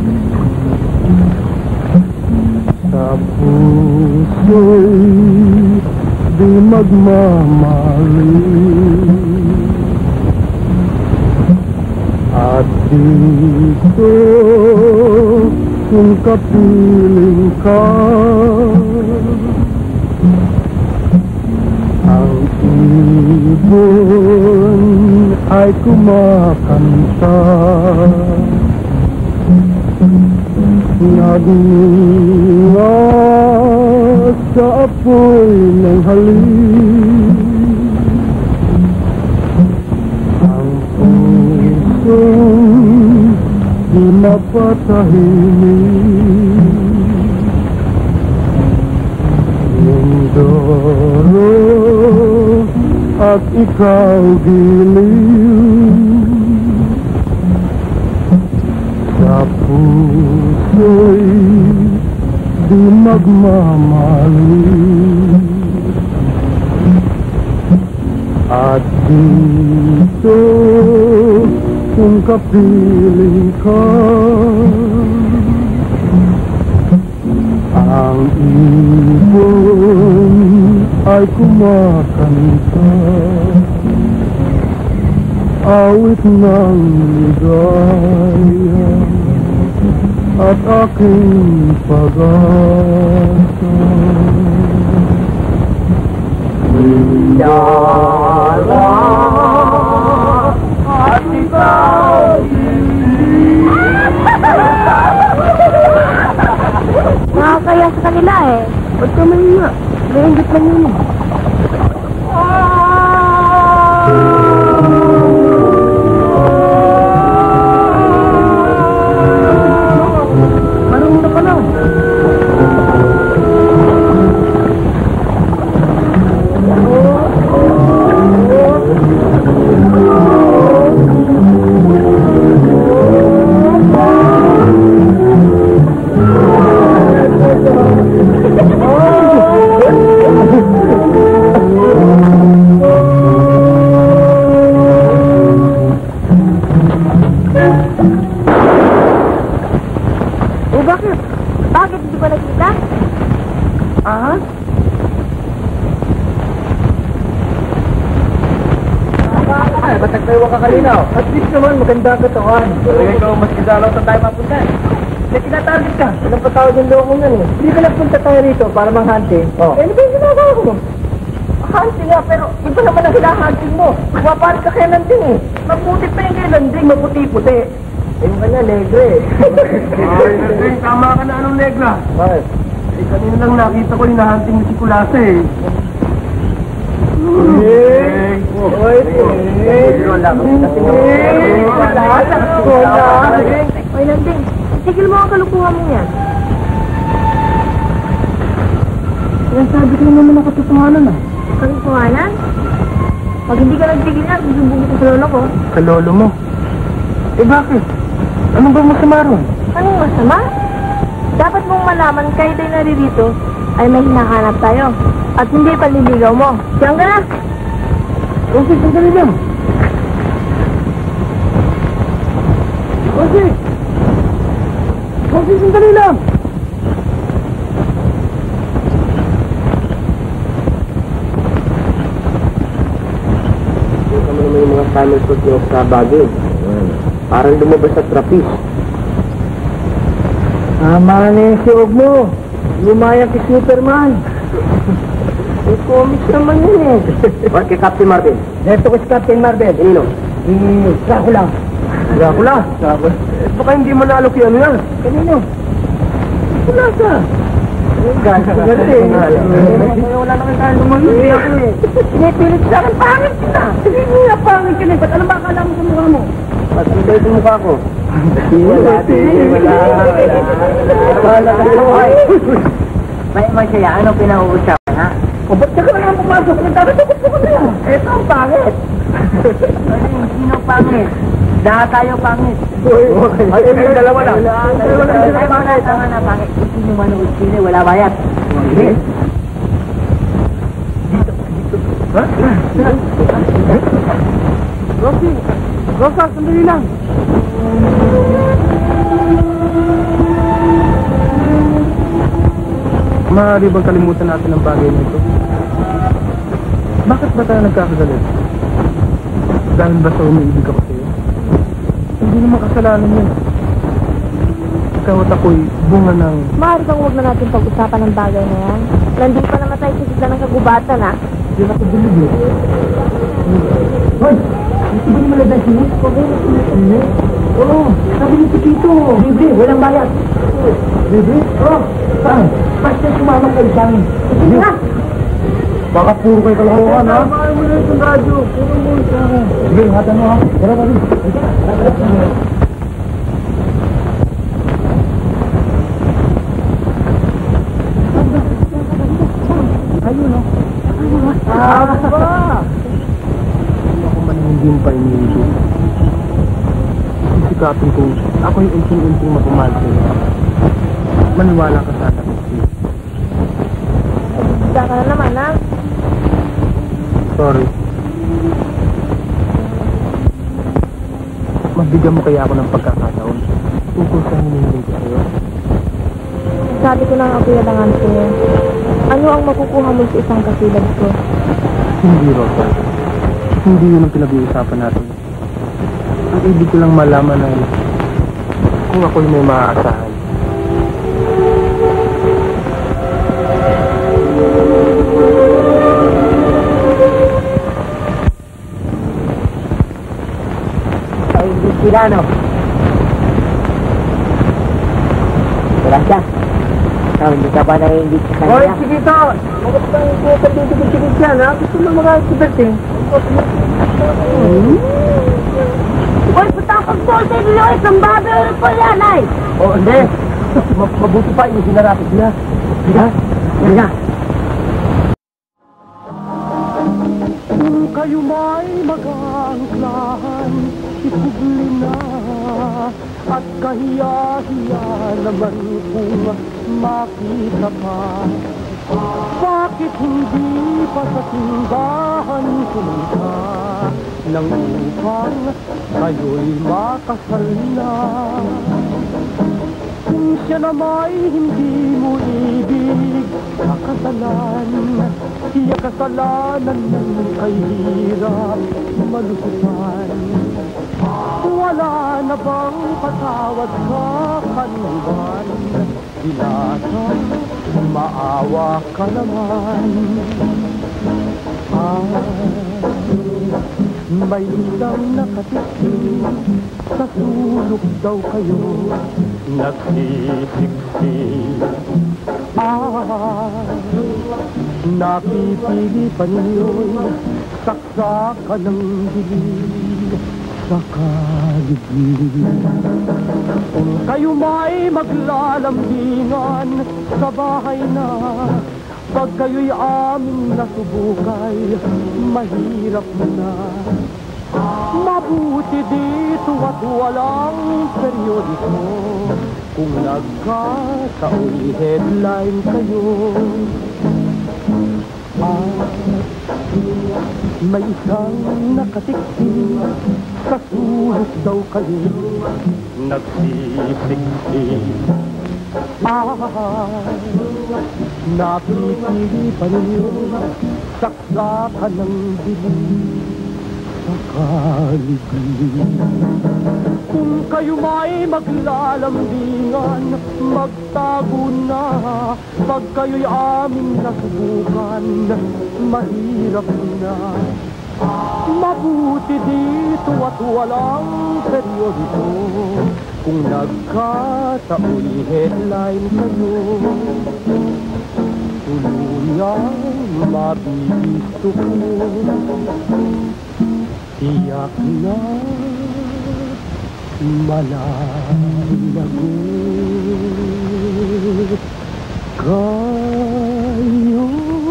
sa puso'y di magmamali. At dito kung kapiling ka, ibon ay kumakanta, nag-iwas sa apoy ng halik. Ang puso'y di mapatahimik, Mindoro at ikaw giliw, sa puso'y di magmamali, at dito kung kapiling ka, ang ibon ay kumakanta, awit ng ligaya at aking pag-asa. Yara at ikaw Nakakaya sa kanila eh. Ba't ka man nga? Nainggit lang yun. Parang na ka lang. Kalinaw. At least naman, maganda ka tawan. Talaga ikaw, mas kisalaw sa tayo mapunta. Kaya tinatarget ka. Walang patawad yung loob mo yan eh. Hindi ka nagpunta tayo rito para mang-hunting. Oh. Eh, ano ba yung ginagawa ko? Hunting nga, pero iba naman ang hinahunting mo. Mapalit ka kay Landing eh. Maputi pa yung kay Landing, maputi-puti. Eh, yung kanya, negre eh. Ay, Landing, tama ka na anong negra. Bakit? Eh, kanina lang nakita ko yung hinahunting ni si Kulasa eh. Hey! Oy! Hey! Oy, Landing, tigil mo ang kalukuhan mo yan. Yan sabi ko naman ang katotohanan ah. Kalukuhanan? Pag hindi ka nagtigil yan, susubukin ko sa lolo ko. Sa lolo mo? Eh bakit? Anong ba masama ron? Anong masama? Dapat mong malaman kahit ay naririto ay may hinahanap tayo. At hindi panliligaw mo. Diyan ka na! Rosie, sandali lang! Rosie! Rosie, sandali lang! Hindi kami naman yung mga family food nyo sa bagay. Parang lumabas sa trapis. Tama na yung siog mo. Lumayang kay Superman. May comics naman yun eh. What kay Captain Marvel? Neto ko si Captain Marvel. Ino? Si Dracula. Dracula? Dracula? Eh, baka hindi mo nalok yung ano yan. Kanino? Wala ka. Ganda ka kasi. Wala naman tayo lumaluwi ako eh. Pinipilit sa akin, pangit kita. Hindi nga pangit ka na. Ba't alam ba akala mo sa mukha mo? Ba't hindi sa mukha ko? Wala, wala, wala. Wala ka naman. May masaya, ano pinag-uusapan ha? O ba't ka ka naman pumasok? Nagkakatukot ko kami ha? Eto ang pangit. Sino pangit? Lahat tayo pangit. Ay, may dalawa lang. Ay, mga tanga na pangit. Sino manood sila, wala bayad. Hindi. Dito, dito. Ha? Rosie! Rosa, sandali lang. Maaari bang kalimutan natin ang bagay nito? Bakit ba tayo nagkakagalit? Dahil ba sa umiibig ako sa'yo? Hindi naman kasalanan yun. Ikaw at ako'y bunga ng... Maaari bang huwag na natin pag-usapan ng bagay na yan? Nandun pa naman tayo sa sigla ng kagubatan, ha? Hindi na ko bilib eh. Hoy! Ito ba yung malagay sini? Sini? Oo, sabi ni Chiquito. Libre, walang bayad. Libre? Oo. Saan? Basta sumama kayo sa amin. Sige nga. Baka puro kayo kalakuhan, ha? Bakit mo na itong radyo? Puro mo sa akin. Sige, hatan mo, ha? Tara, tara. Ayun, no? Ah, ba? Ako man hindi pa iniisip. Isikapin ko, ako yung unting-unting mapumahal sa'yo. Maniwala ka sa akin. Bigla ka na naman, ha? Sorry. Mabigyan mo kaya ako ng pagkakataon tungkol sa hinihiling ko sa'yo. Sabi ko na nga kuyalangan ko. Ano ang makukuha mo sa isang kasilad ko? Hindi, Rosa. Hindi yun ang pinag-uusapan natin. Ang ibig ko lang malaman ay kung ako'y may maaasahan. Ay, Kirano. Wala siya. Oh, hindi ka ba naiingit sa kanya? Hoy, Chiquito! Bakit ba yung pagtitibig-tibig yan, ha? Gusto mo mga siberting? Uy, patakot po sa inyo! Isang babae po yan, ay! Oh, hindi. Ma- mabuti pa, inusin na natin sila. Sige, sige. Kung kayo may mag-aangklahan, ikubli na. At kahiya-hiya naman kung makita ka. Bakit hindi pa sa simbahan pumunta nang upang kayo'y makasal na? Kung siya na may hindi mo ibig kakasalan, siya kasalanan ng kay hirap malusutan. Wala na bang patawad ka kanuman? Dilatan, maawa ka naman. Ah, may isang nakatikim, sa sulok daw kayo nagsisiksik. Ah, napipili pa ninyo'y saksakan ng dilim sa kaligid. Kung kayo may maglalambingan sa bahay na, pag kayo'y aming nasubukay, mahirap na. Mabuti dito at walang periodiko, kung nagkatao'y headline kayo. At may isang nakatiktik, sa sulok daw kayo nagsisiksik. Ah, napipili pa ninyo saksakan ng dilim sa kaligid. Kung kayo may maglalambingan, magtago na. Pag kayo'y aming nasubukan, mahirap na. Mabuti dito at walang periodiko, kung nagkatao'y headline kayo. Tuluyang mabibisto ko, tiyak na malalagot kayo.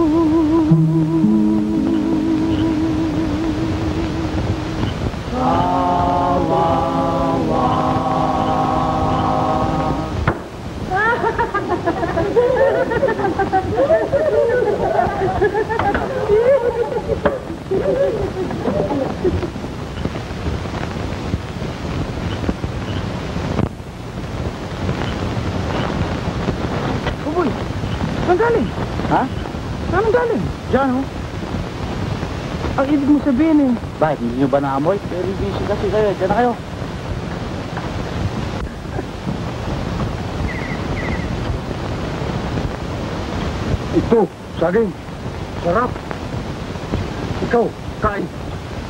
Uy, saan galing? Ha? Saan galing? Diyan, oh. Ang ibig mo sabihin eh. Bakit? Hindi nyo ba naamoy? Pero busy kasi kayo. Diyan na kayo. Ito, saging. Sarap. Ikaw, kain.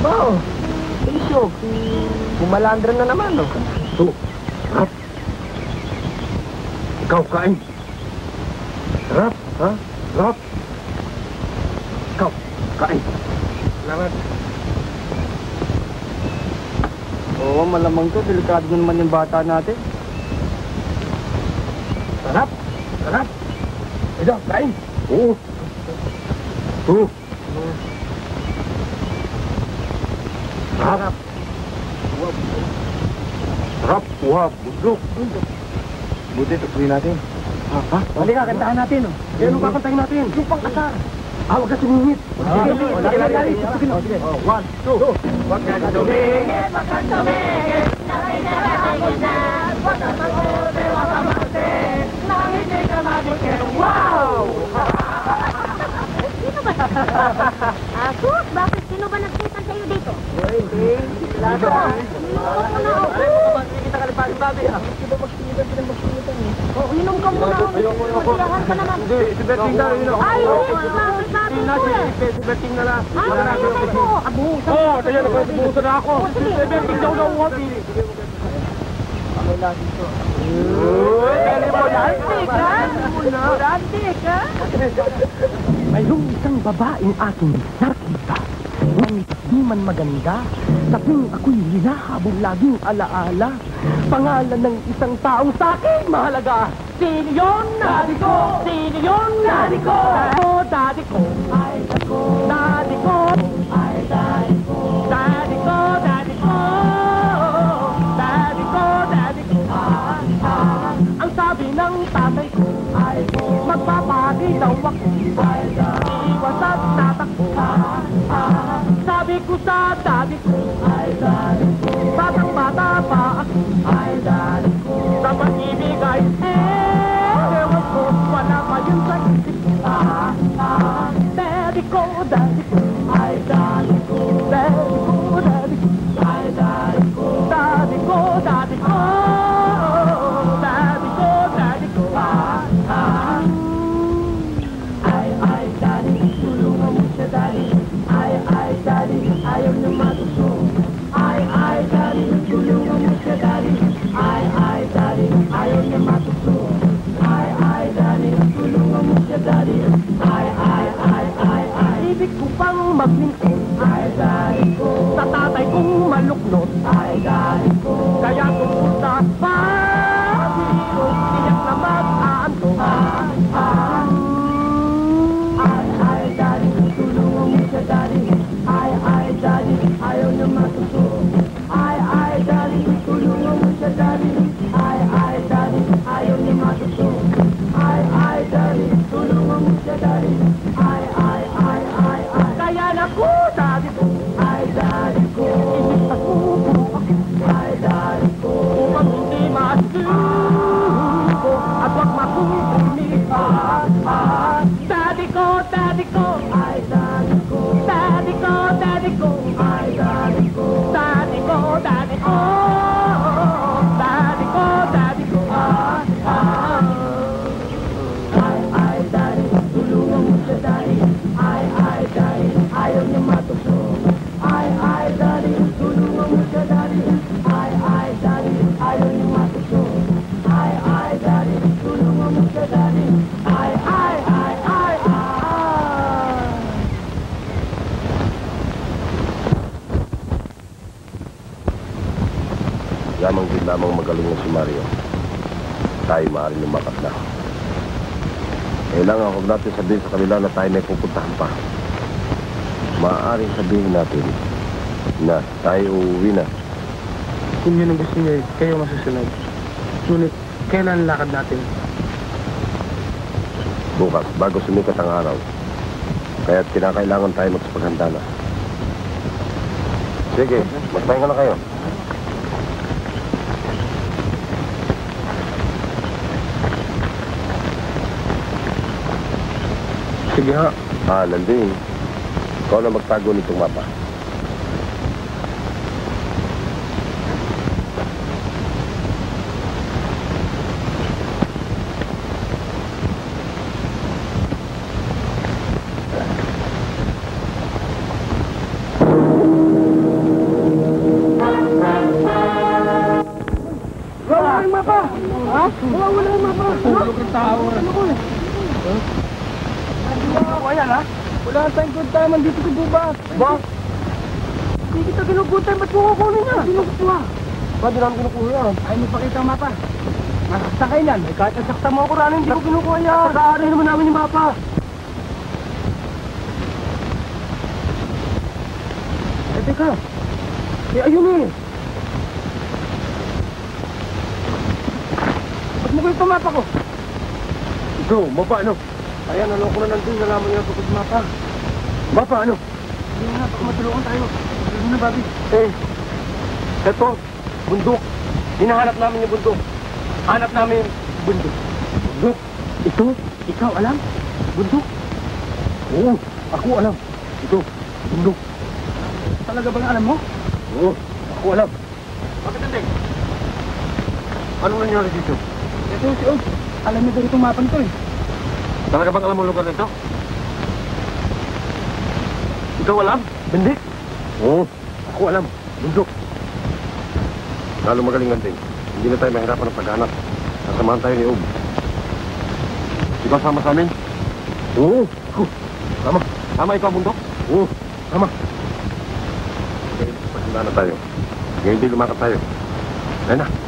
Wow! Isyo! Bumalandra na naman, no? Ito. Sarap. Ikaw, kain. Sarap, ha? Sarap. Ikaw, kain. Salamat. Oo, malamang to. Delikado naman yung bata natin. Sarap. Sarap. Ito, kain. Oo. Oo. Sarap. Sarap. Wah, busog. Buti, tutuloy natin. Ha? Ha? Halika, kantahan natin, no? Eh, anong kakantahin natin? Yung pang-asar. Ah, huwag ka sumingit. Sige, sige. Lagi, lagi, lagi. Sige, sige. Oh, one, two. Huwag ka sumingit. Sino ba? Ako? Bakit? Sino ba nagsitan sa'yo dito? Hindi. Ito, uminom ka muna ako. Kita kalipan yung babi, ha? Hindi ba magsigitan sila magsigitan, eh? Oh, uminom ka muna ako. Masiyahan ka naman. Hindi, si Berting daw, yun, oh. Ay, hindi. Bakit sabi Hindi na, ko eh? si si Berting na lang. Ay, Wala na, hinihintay ko. Abusan. Oo, oh, tayo, nagbubusan na ako. Oh, sige. Si Berting daw daw, what? Ako lang dito. Uy, pwede mo yan. Romantic, ha? Romantic, ha? Mayroong isang babaeng aking nakita. Ngunit di man maganda, saping ako'y hinahabol laging alaala. Pangalan ng isang taong sa'kin mahalaga. Sino yun? Daddy ko! Sino yun? Daddy ko! Daddy ko! Ay, ako! Daddy ko! Ay, daddy ko! Daddy ko! Daddy ko! Daddy ko! Daddy ko! Ah, ah. Ang sabi ng tatay ko ay magpapagi daw ako. Ay, iwas at tatakbo. Ah, ah. Sabi ko sa daddy ko ay daddy ko. Batang bata pa ako ay daddy ko. Sa pag-ibig ay eh, ewan ko, wala pa yun sa isip ko. Ah, ah. Daddy ko, daddy ko ay daddy ko. Daddy ko, daddy ko ay daddy ko. Daddy ko, daddy ko. Daddy ko, daddy ko. Ah, ah. Ay, ay, daddy, tulungan mo siya, daddy. Ay, ay, daddy, ayaw niya matusok. Ay, ay, daddy, tulungan mo siya, daddy. Ay, ay, daddy, ayaw niya matusok. Ay, ay, daddy, tulungan mo siya, daddy. Ay, ay, ay, ay, ay. Ibig ko pang maglingkod. Ay, daddy ko. Sa tatay kong maluknot. Ay, daddy ko. Kaya tungkol sa pag-ibig, tiyak na mag-aanto. Ah, ah. Ay, ay, daddy, tulungan mo siya, daddy. Ay, ay, daddy, ayaw niya matusok. Ay, ay, daddy, tulungan mo siya, daddy. Ay, ay, daddy, ayaw niya matusok. Ay, ay, daddy, tulungan mo siya, daddy. Ay, ay, ay, ay, ay. Kaya na ko, daddy ko. Ay, daddy ko. Inistas mo po ako. Ay, daddy ko. Upang hindi masuko at wag makukulit. Ah, ah. Daddy ko, daddy ko. Ay, daddy ko. Daddy ko, daddy ko. Ay, daddy ko. Daddy ko, daddy ko. Daddy ko, daddy ko. Ah, ah. Ay, ay, daddy, tulungan mo siya, daddy. Ay, ay, daddy, ayaw niya matusok. Ay, ay, daddy, tulungan mo siya, daddy. Ay, ay, daddy, ayaw niya matusok. Ay, ay, daddy, tulungan mo siya, daddy. Ay, ay, ay, ay, ay. Yamang din lamang magaling na si Mario. Tayo maaaring lumakas na. Kailangan huwag natin sabihin sa kanila na tayo may pupuntahan pa. Maaaring sabihin natin na tayo uuwi na. Kung yun ang gusto niya, kayo masusunod. Ngunit, kailan lakad natin? Bukas, bago sumikat ang araw. Kaya't kinakailangan tayo magsapaghanda na. Sige, magpahinga na kayo. Sige ha. Ah, Landing. Ikaw na magtago nitong mapa. tao. Ano ko eh? Ako yan ha? Wala tayong good time, andito si Bubat. Ba? Hindi kita ginugood time, ba't mo kukunin niya? Ginugood ba't di namin kinukuha yan? Ay, magpakita ang mapa. Masakay yan. Eh, kahit nasakta mo ako rano, hindi ko kinukuha yan. Saka-aray naman namin yung mapa. Eh, teka. Eh, ayun eh. Ba't mo kayo mapa ko? Ikaw, mapa ano? Ayan, ano ko na nandun, nalaman niya pagod mapa. Mapa ano? Hindi nga, baka matulungan tayo. Ano na, Bobby? Eh, eto, bundok. Hinahanap namin yung bundok. Hanap namin yung bundok. Bundok? Ito? Ikaw alam? Bundok? Oo, ako alam. Ito, bundok. Talaga bang alam mo? Oo, ako alam. Bakit hindi? Anong nangyari dito? Ito si Og. Alam niya dito itong mapan to eh. Talaga bang alam mo lugar nito? Ikaw alam? Hindi. Oo, ako alam. Bundok. Lalo magaling din. Hindi na tayo mahirapan ng paghanap. Kasamahan tayo ni Og. Di ba sama sa amin? Oo. Huh. Sama. Sama ikaw, bundok? Oo. Sama. Okay, pagsimula na tayo. Ngayon din lumakad tayo. Ayun na.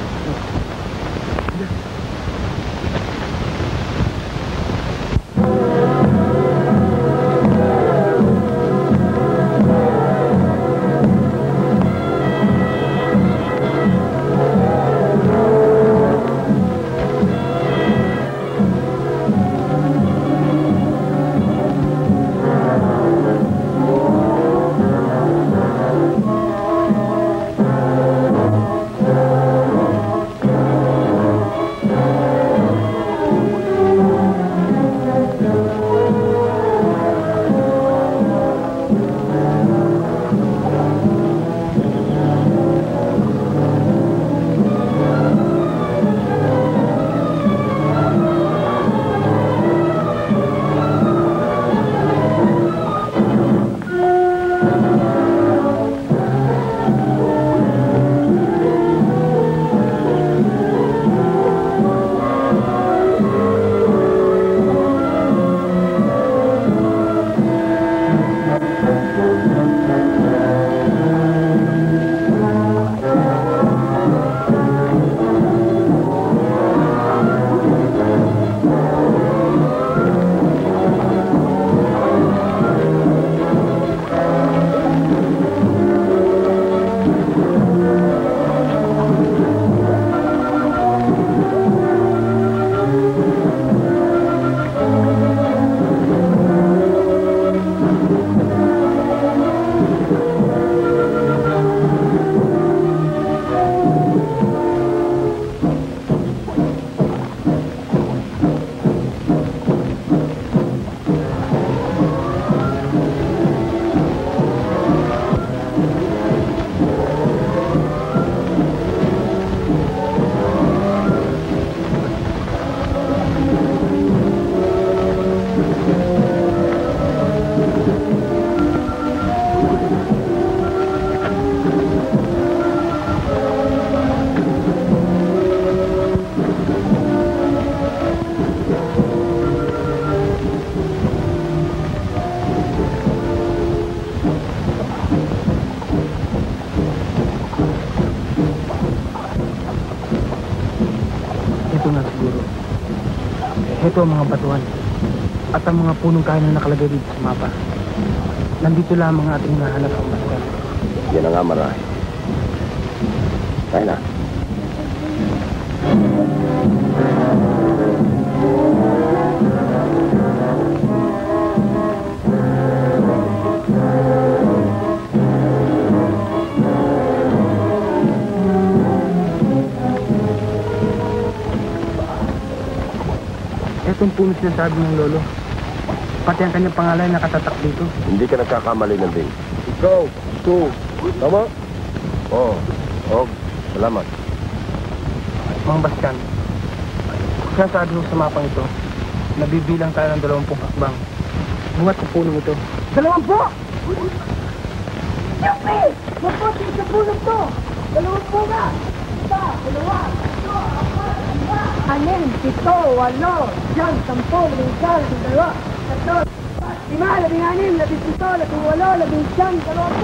Ito ang mga batuan at ang mga punong kahoy na nakalagay dito sa mapa. Nandito lamang ang ating nahanap ang batuan. Yan na nga marahil. Tayo na. Itong puno sinasabi ng lolo. Pati ang kanyang pangalan nakatatak dito. Hindi ka nagkakamali ng din. Ikaw, ito. Tama? Oo. Oh. Salamat. Mga Baskan, sinasabi ko sa mapang ito, nabibilang tayo ng dalawampung hakbang. Bungat sa puno ito. Dalawampu! Yupi! Maputi sa puno to! Dalawampu na! Isa, dalawa, ito, apat, lima! anim, pito, walo, siyam, sampo, labing isa, labing dalawa, tatlo, lima, labing anim, labing pito, labing walo, labing siyam, dalawampu.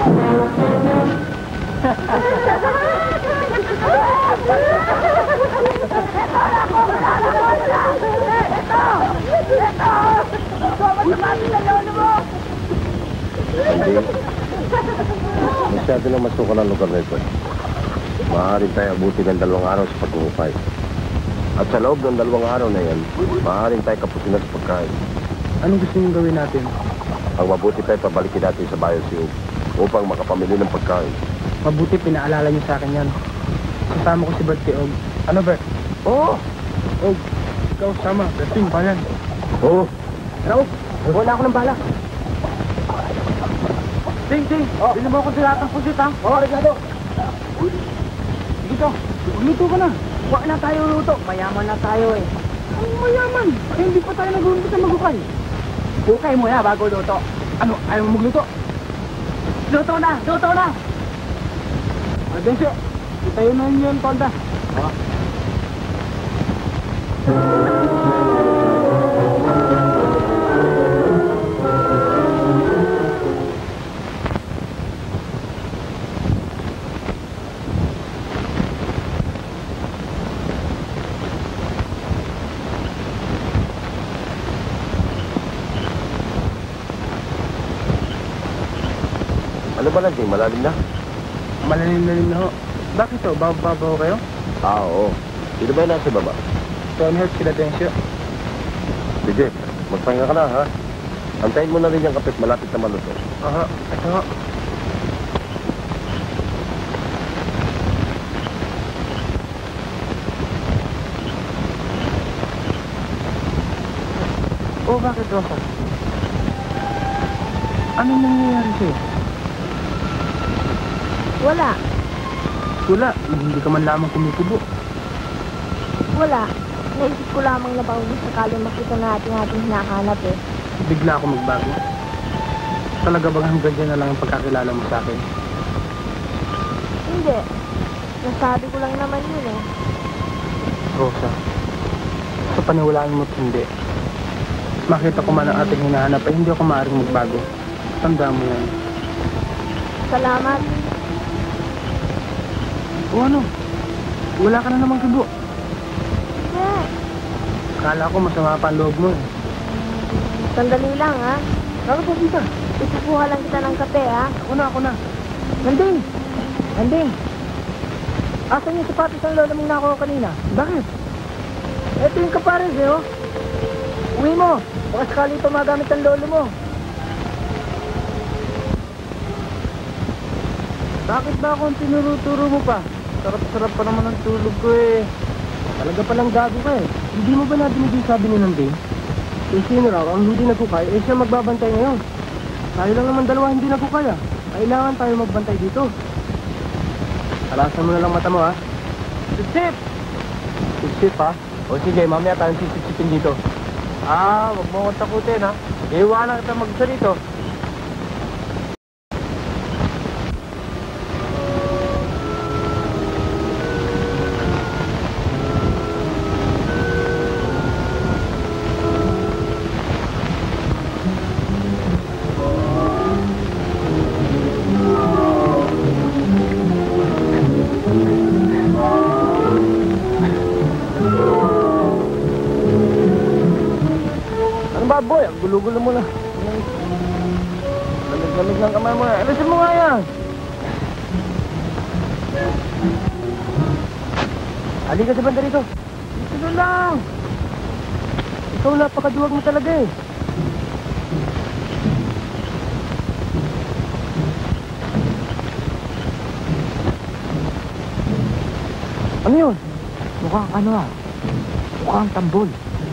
Masyado na masukan ang lugar na ito. Maaaring tayo abutin ng dalawang araw sa paghuhukay. At sa loob ng dalawang araw na yan, maaaring tayo kapusin sa pagkain. Anong gusto niyong gawin natin? Ang mabuti tayo pabalikin natin sa bayan si Ug upang makapamili ng pagkain. Mabuti pinaalala niyo sa akin yan. Kasama ko si Bert kay Og. Ano, Bert? Oo! Og, ikaw sama. Berting, bayan. Oo! Ano, Og? Wala ako ng bala. Ting, Ting! Oh. Bili mo akong tilatang pusit, ha? Oo, oh, Ricardo. Sige to, luto ka na. Huwag na tayo luto. Mayaman na tayo, eh. Ang mayaman? Eh, hindi pa tayo nag-umpisa maghukay. Hukay mo na bago luto. Ano, ayaw mo magluto? Luto na! Luto na! Adensyo, itayo na yun, Tonda. Oo. Ano ba lang, Ting? Malalim na? Malalim na rin na ho. Bakit to? Babaw kayo? Ah, oo. Sino ba yung nasa baba? Tony Hurt, sila Densyo. Sige, magpahinga ka na, ha? Antayin mo na rin yung kapit, malapit na maluto. Aha, ito ho. Oh, bakit, Rosa? Anong nangyayari sa'yo? Wala. Wala, hindi ka man lamang kumukubo. Wala. Naisip ko lamang na bang sakaling makita natin ating hinahanap eh. Bigla ako magbago. Talaga bang hanggang dyan na lang ang pagkakilala mo sa akin? Hindi. Nasabi ko lang naman yun eh. Rosa, sa paniwalaan mo't hindi. Makita ko man ang ating hinahanap ay hindi ako maaaring magbago. Tanda mo yan. Salamat. O ano? Wala ka na namang kibo. Hindi. Kala ko masama pa ang loob mo eh. Sandali lang ha. Bakit po kita? Ikukuha lang kita ng kape ha. Ako na, ako na. Nanding! Nanding! Asan yung sapatos ng lola mong nakuha kanina? Bakit? Ito yung kapares eh oh. Uwi mo. Baka sakali pa magamit ang lolo mo. Bakit ba akong tinuro-turo mo pa? Sarap-sarap pa naman ang tulog ko eh. Talaga palang gago ka eh. Hindi mo ba nadinig yung sabi ni Nanding? Eh sino raw ang hindi nagkukay, eh siya magbabantay ngayon. Tayo lang naman dalawa hindi nagkukaya. Kailangan tayo magbantay dito. Alasan mo na lang mata mo ha. Sip-sip! Sip-sip ha? O sige, mamaya tayong sisip-sipin dito. Ah, wag mo akong takutin ha. Iiwanan kita mag-isa dito. Boy, ang gulo-gulo mo na. Lamig-lamig ng kamay mo na. Alisin mo nga yan. Halika sa banda rito. Dito lang. Ikaw napakaduwag mo talaga eh. Ano yun? Mukhang ano ah. Mukhang tambol.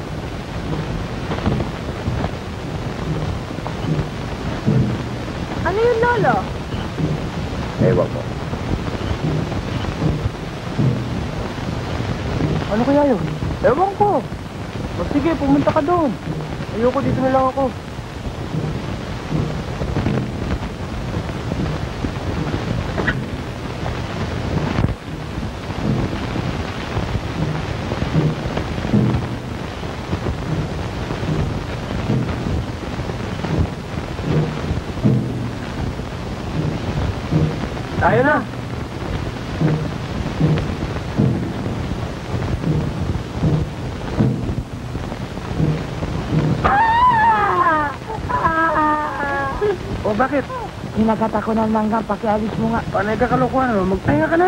Ano yun, Lolo? Ewan mo. Ano kaya yun? Ewan ko. O sige, pumunta ka doon. Ayoko, dito na lang ako. Tayo na! O bakit? Hinagat ako ng langgam, pakialis mo nga. Panay ka kalokohan naman, magpahinga ka na!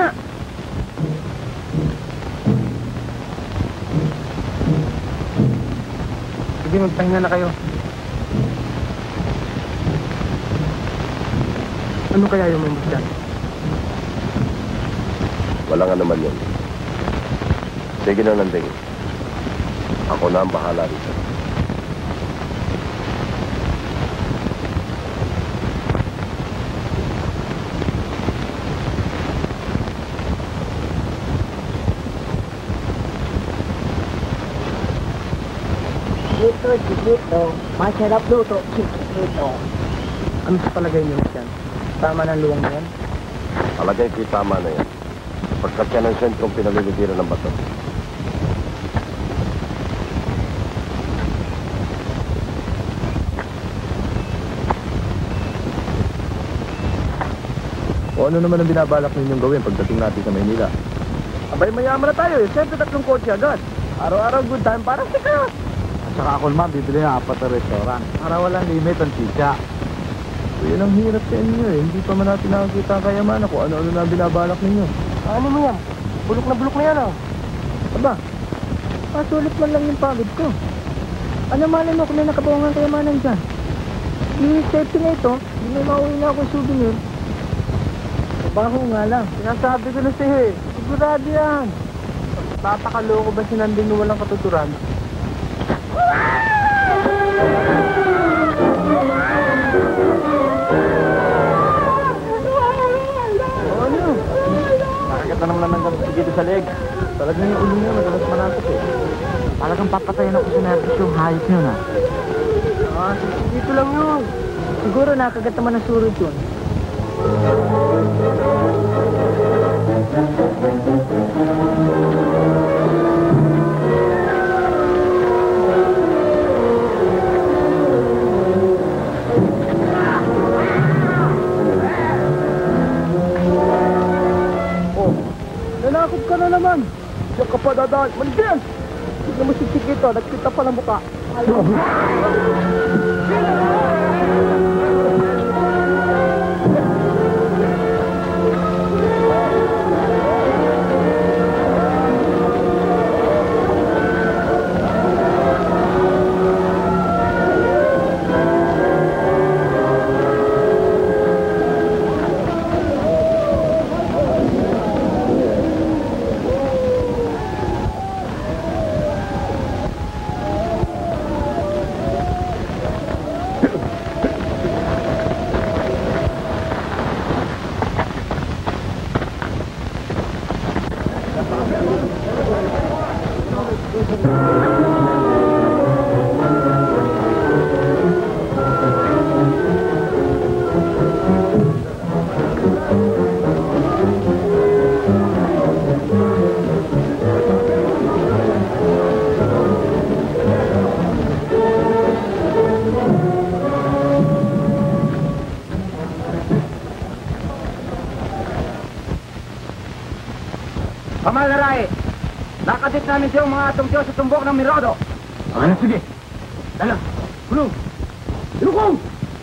Sige, magpahinga na kayo. Ano kaya yung mambus dyan? Walang ano man yun. Sige na nanding. Ako na ang bahala rito. Dito, dito. Masarap luto, dito. Ano sa palagay niyo dyan? Tama ng luwang na yan? Palagay ko tama na yan. Pagkat yan ang sentrong pinaliligiran ng bato. O ano naman ang binabalak ninyong gawin pagdating natin sa Maynila? Abay, mayaman na tayo eh. Siyempre tatlong kotse agad. Araw-araw good time para sikat. At saka ako naman, bibili ng apat na restaurant para walang limit ang sisya. So yun ang hirap sa inyo eh. Hindi pa man natin nakakita ang kayamanan ko. Ano-ano na ang binabalak ninyo. Ano mo yan? Bulok na bulok na yan ah. Aba, pasulit man lang yung pagod ko. Ano malay mo kung may nakabuhang ang kayamanan dyan? I-safety na ito, hindi may mauwi na akong souvenir. Trabaho nga lang. Sinasabi ko na siya eh. Sigurado yan. Tapakaloko ba si Nanding na walang katuturan? Ano? Nakagat na naman lang ng dito sa leg. Talagang yung ulo niya, madalas manapot eh. Talagang papatayin ako sa nervous yung hayop niyo na. Ah, dito lang yun. Siguro nakagat naman ng surod yun. Oh, nanakot ka na naman. Diyan ka pa dadaan. Mandiyan! Hindi na masisik ito. Nagkita pa ng mukha. Kamalarae, nakadit namin siyang mga tungkyo sa tumbok ng Mirodo. Ano, sige. Dala, kulong. Ilukong!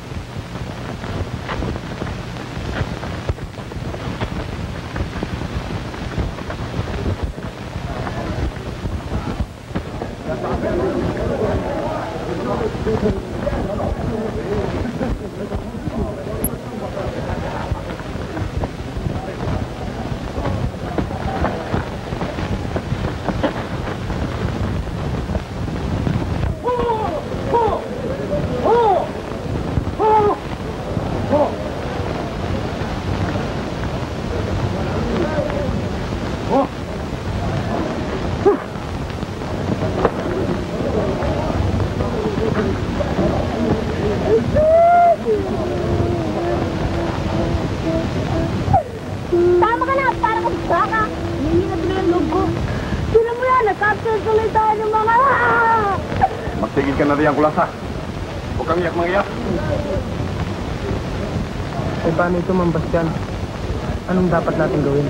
Tama ka na, para ka baka. Hindi na tuloy ang loob ko. Sino mo yan? Nag-capture tuloy tayo ng mga... Magtigil ka na riyan, Kulasa. Huwag kang iyak mga iyak. Ay, paano ito, Ma'am Bastian? Anong dapat natin gawin?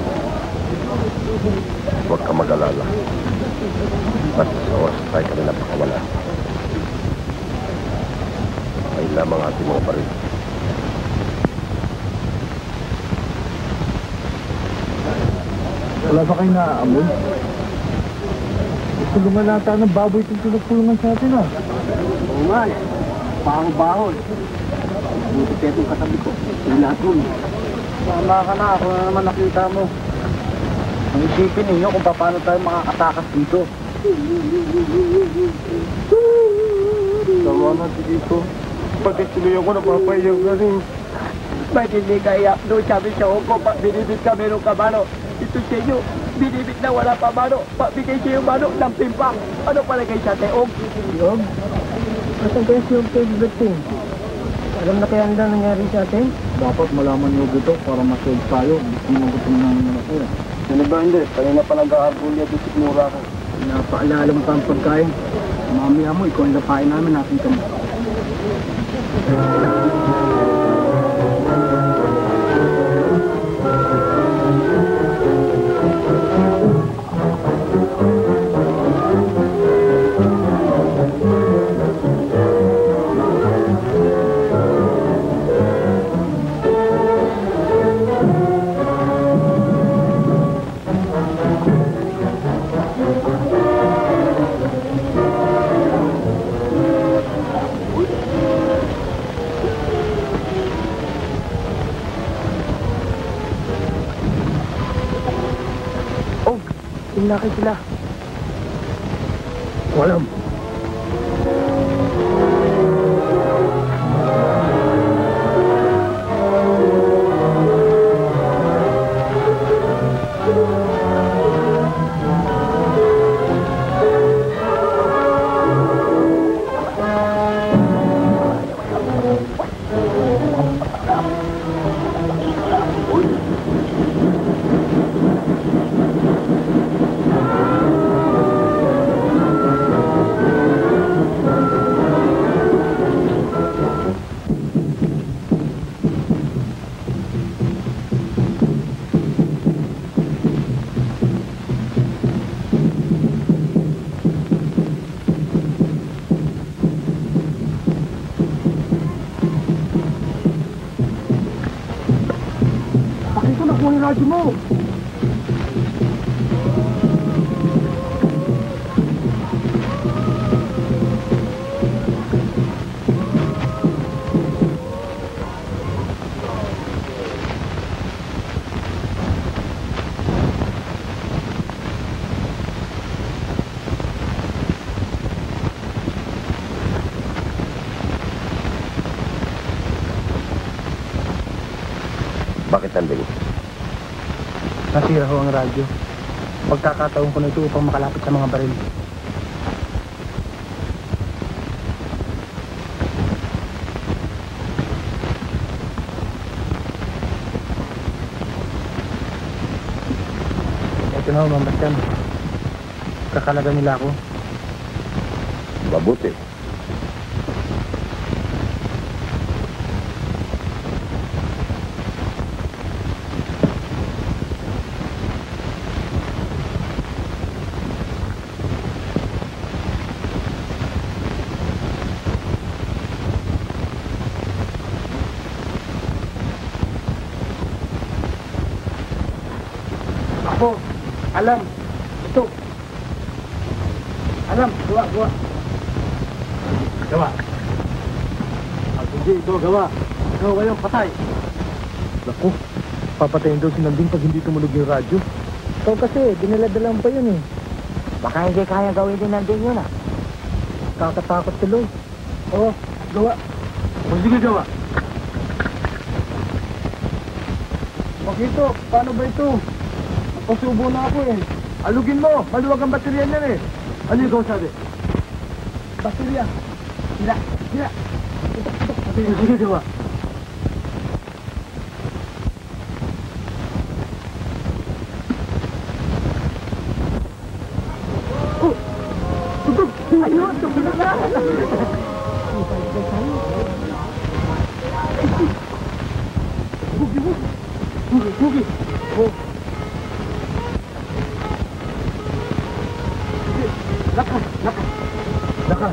Huwag ka mag-alala. At sa oras tayo kami napakawala. Ay lamang ating mga baril. Wala ba kayo naaamoy? Tulungan nata ng baboy itong tulog-tulungan sa atin, ah. Oo nga, eh. Baho-baho, eh. Buti pa itong katabi ko. Ilaton. Tama ka na. Ako na naman nakita mo. Ang isipin ninyo kung paano tayo makakatakas dito. Tawa na si dito. Pati tuloy ako napapayag na rin. Ba't hindi kaya doon sabi sa Hong Kong, binibit kami ng kabano. Ito sa inyo, binibit na wala pa mano. Pabigay siya yung mano ng timpang. Ano palagay sa teong? Yog? Asan kaya si yung favorite thing? Alam na kaya ang nangyari sa atin? Dapat malaman niyo dito para ma-save tayo. Gusto mo gusto mo ng nakura. Ano ba hindi? Kanina pa nag-aarbulya dito sigmura ko. Napaalala mo pa ang pagkain. Mamaya mo, ikaw ang lapain namin natin kami. Laki sila. Walam. Radyo mo! Bakit nandun? Nasira ho ang radyo. Pagkakataon ko na ito upang makalapit sa mga baril. Ito na ho, Ma'am Bastian. Kakalaga nila ako. Mabuti. Ako, alam. Ito. Alam, gawa, gawa. Gawa. At hindi ito, gawa. Ikaw ngayon, patay. Naku, papatayin daw si Nanding pag hindi tumulog yung radyo. Ikaw kasi, dinala-dalang pa yun eh. Baka hindi kaya gawin din nandun yun ah. Kakatakot tuloy. Oo, gawa. O sige, gawa. Pakito, paano ba ito? Pasubo na ako eh. Alugin mo, maluwag ang baterya niyan eh. Ano yung ikaw sabi? Baterya. Hila, hila. Sige, sige, gawa. Oh! Tutog! Ayun! Tutog na! Bugi mo! Bugi, bugi! Lakas! Lakas! Lakas!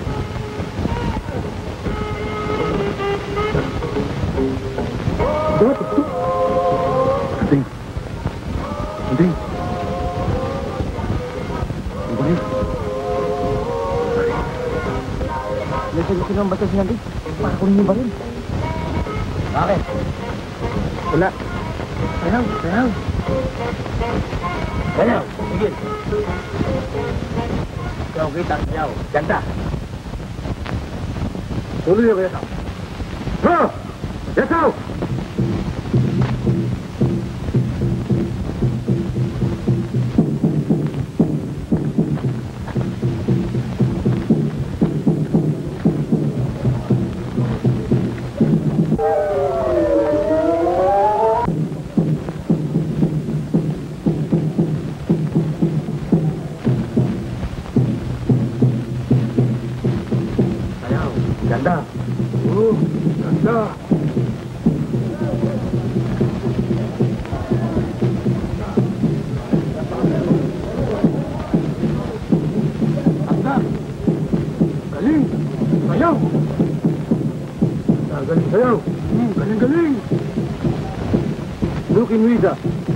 Dapat ito! Anding! Anding! Ang bahay! Laki-laki ng batas niya, Anding. Para kunin yung baril. Bakit? Wala. Sayaw! Sayaw! Sayaw! Sige! Sayaw kita! Sayaw! Ganda! Tuloy yung yasaw! Ha! Yasaw! Ganda. Oh, ganda. Ganda. Galing. Sayaw. Galing sayaw. Hmm, galing galing. Look in Luisa.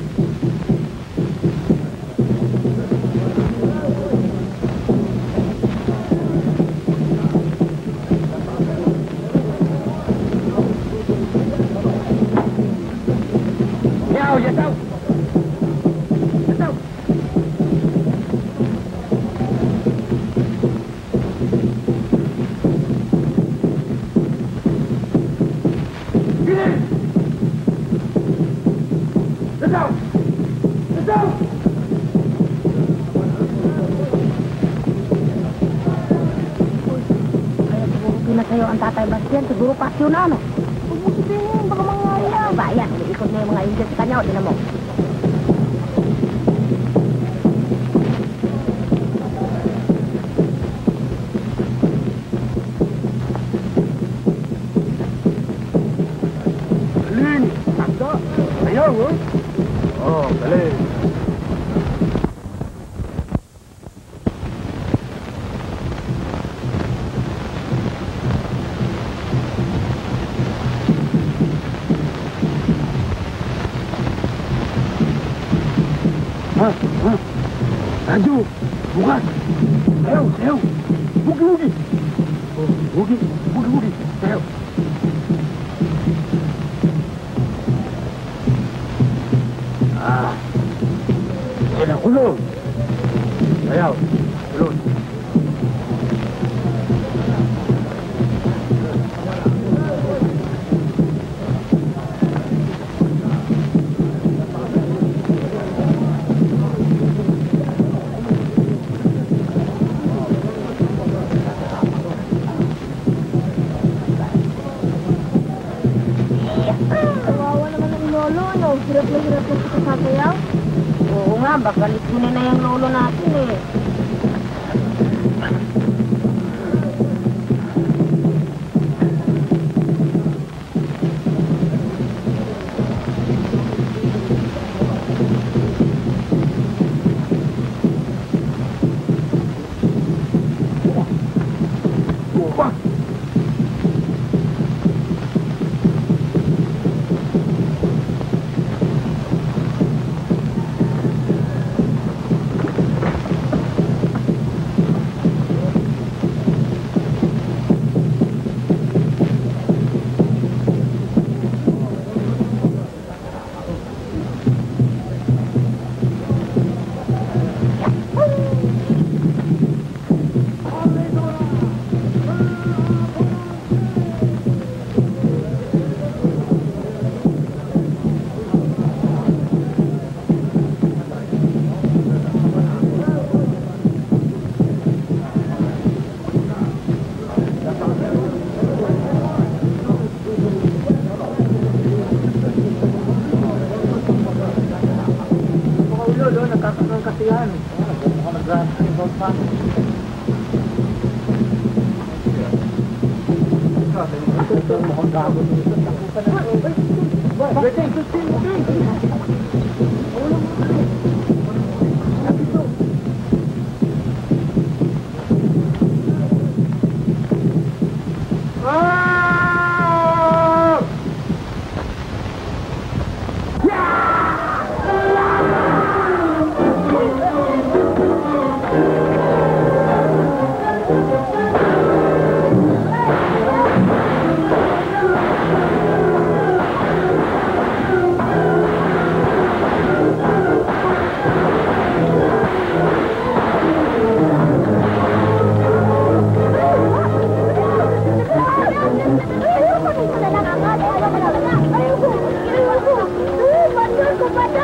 Tatay Bastian, siguro pasyon na, ano? Huwag mo sabihin, baka mangyari yan. Ba, yan, umiikot na yung mga Indian sa kanya, o, tinan mo. Galing! Tanda! Ayaw, oh! Oh, galing! Ha? Ha? Radyo! Bukas! Sayaw! Sayaw! Bugi-bugi! Oh, bugi! Bugi-bugi! Sayaw! Ah! Yan ang kulong! Sayaw! Kulong! Hirap na hirap na sa kasayaw. Oo nga, baka litsunin na yung lolo natin eh. yan. Mukhang nag-run sa ibang pa. Mukhang gago nito. Waiting, waiting, waiting.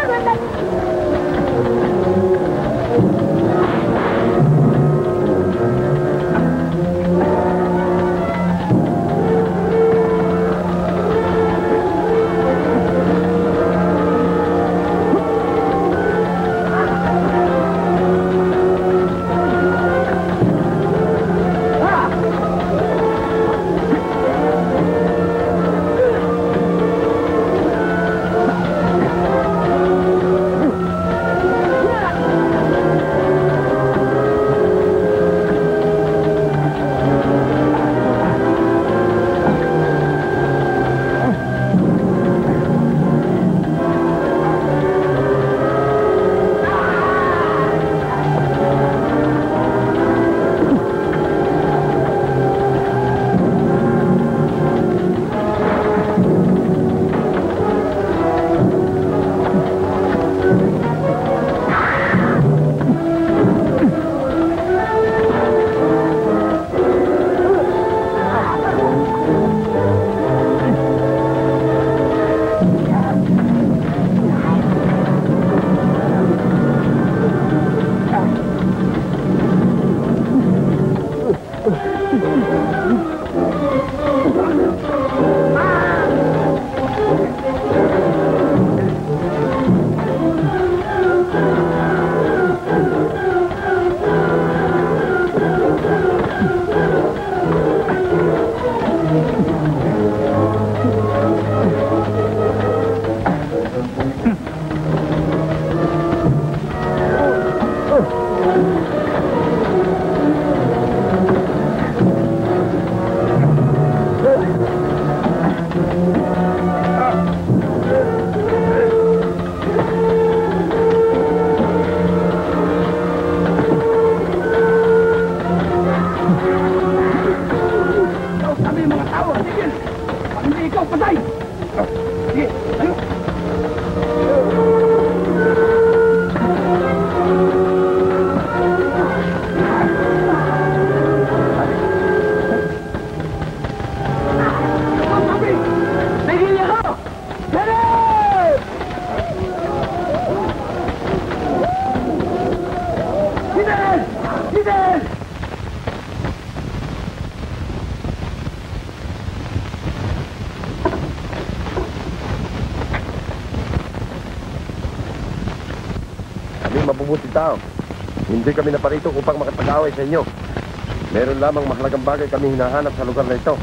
Mabubuti tao. Hindi kami naparito upang makapag-away sa inyo. Meron lamang mahalagang bagay kami hinahanap sa lugar na ito.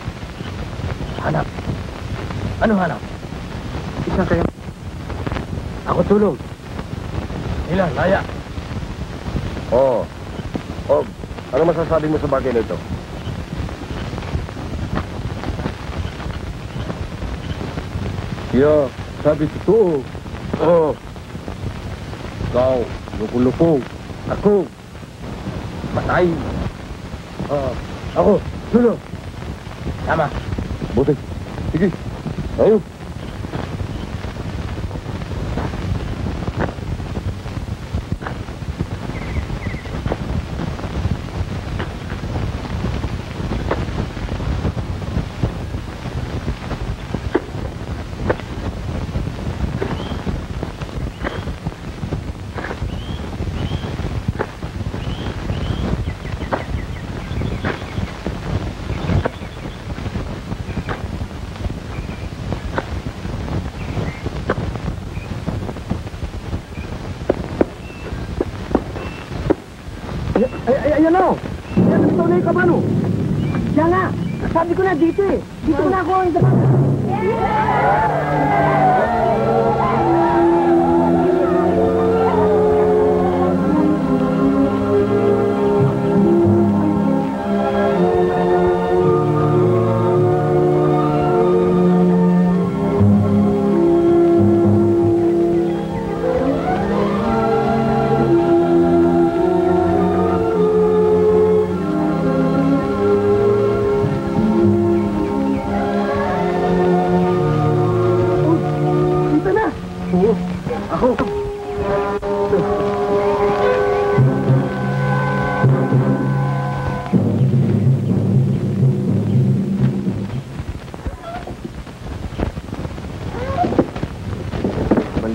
Hanap? Ano hanap? Isang kayo. Ako tulong. Ilan, laya. Oo. Oh, ano masasabi mo sa bagay na ito? Yeah, sabi totoo. Oo. Ikaw, lupo-lupo. Ako, patay. Ah, ako, tulong. Tama. Buti. Sige. Tayo. Ay, ay, ayan na! Ayan, nandito na yung kabano! Diyan nga! Sabi ko na dito eh! Dito na ako!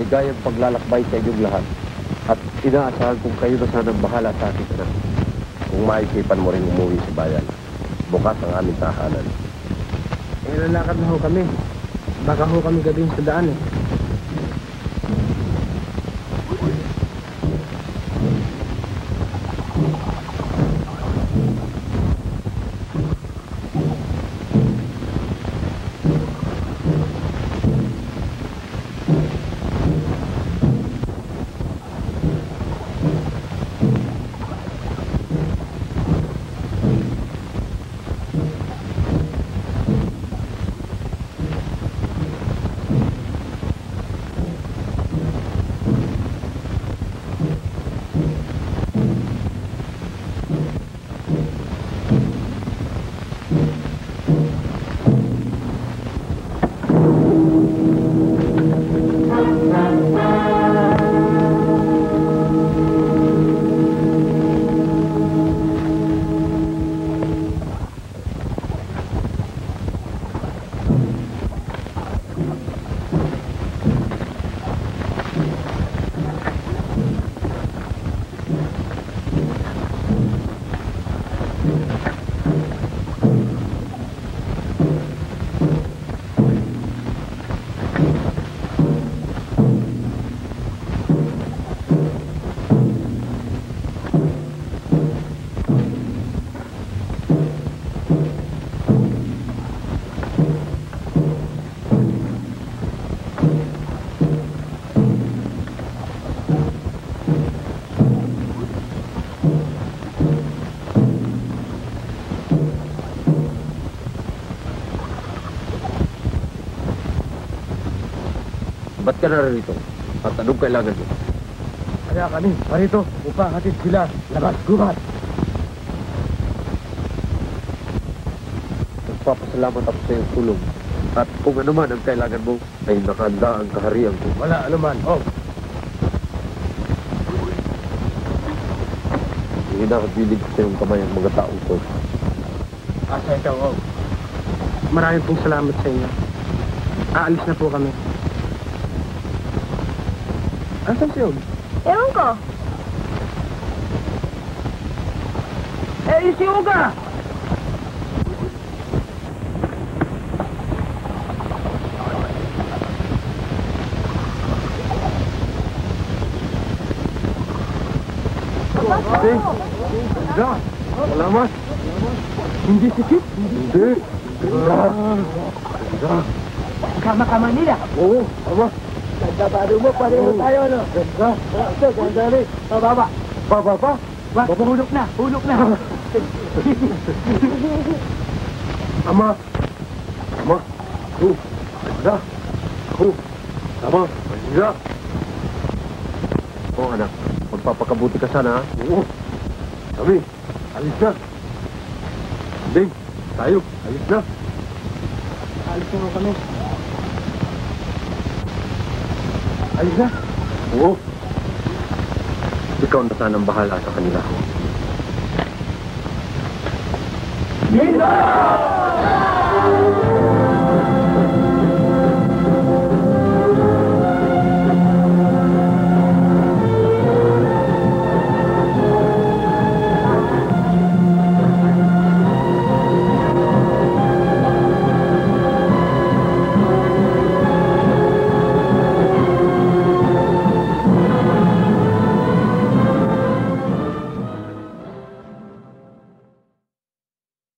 maligayang paglalakbay sa inyong lahat. At inaasahan kong kayo na sanang bahala sa ating anak. Kung maisipan mo rin umuwi sa bayan, bukas ang aming tahanan. Eh, lalakad na ho kami. Baka ho kami gabihin sa daan eh. Ba't ka narito? At anong kailangan mo? Kaya kami, parito, upang hatid sila, labas, gubat. Nagpapasalamat ako sa iyong tulong. At kung ano man ang kailangan mo, ay nakahanda ang kaharian ko. Wala anuman, oh. Hinakabilig ko sa iyong kamay ang mga taong ko. Asa ikaw, oh. Maraming pong salamat sa inyo. Aalis na po kami. Asan si Og? Ewan ko. Eh, si Oga! Hindi. Hindi. Salamat. Hindi sikip? Hindi. Hindi. Kama-kama nila. Oo, ama. Nagdabado mo, pareho tayo, no? Ganda. Ito, ganda rin. Pababa. Pababa. Wag, hulok na, hulok na. Ama. Ama. Oh. Ganda. Oh. Ama. Ganda. Oo, anak. Magpapakabuti ka sana, ha? Oo. Kami. Alis na. Ding. Tayo. Alis na. Alis na kami. Alis na. Oo. Ikaw na sanang bahala sa kanila. Linda!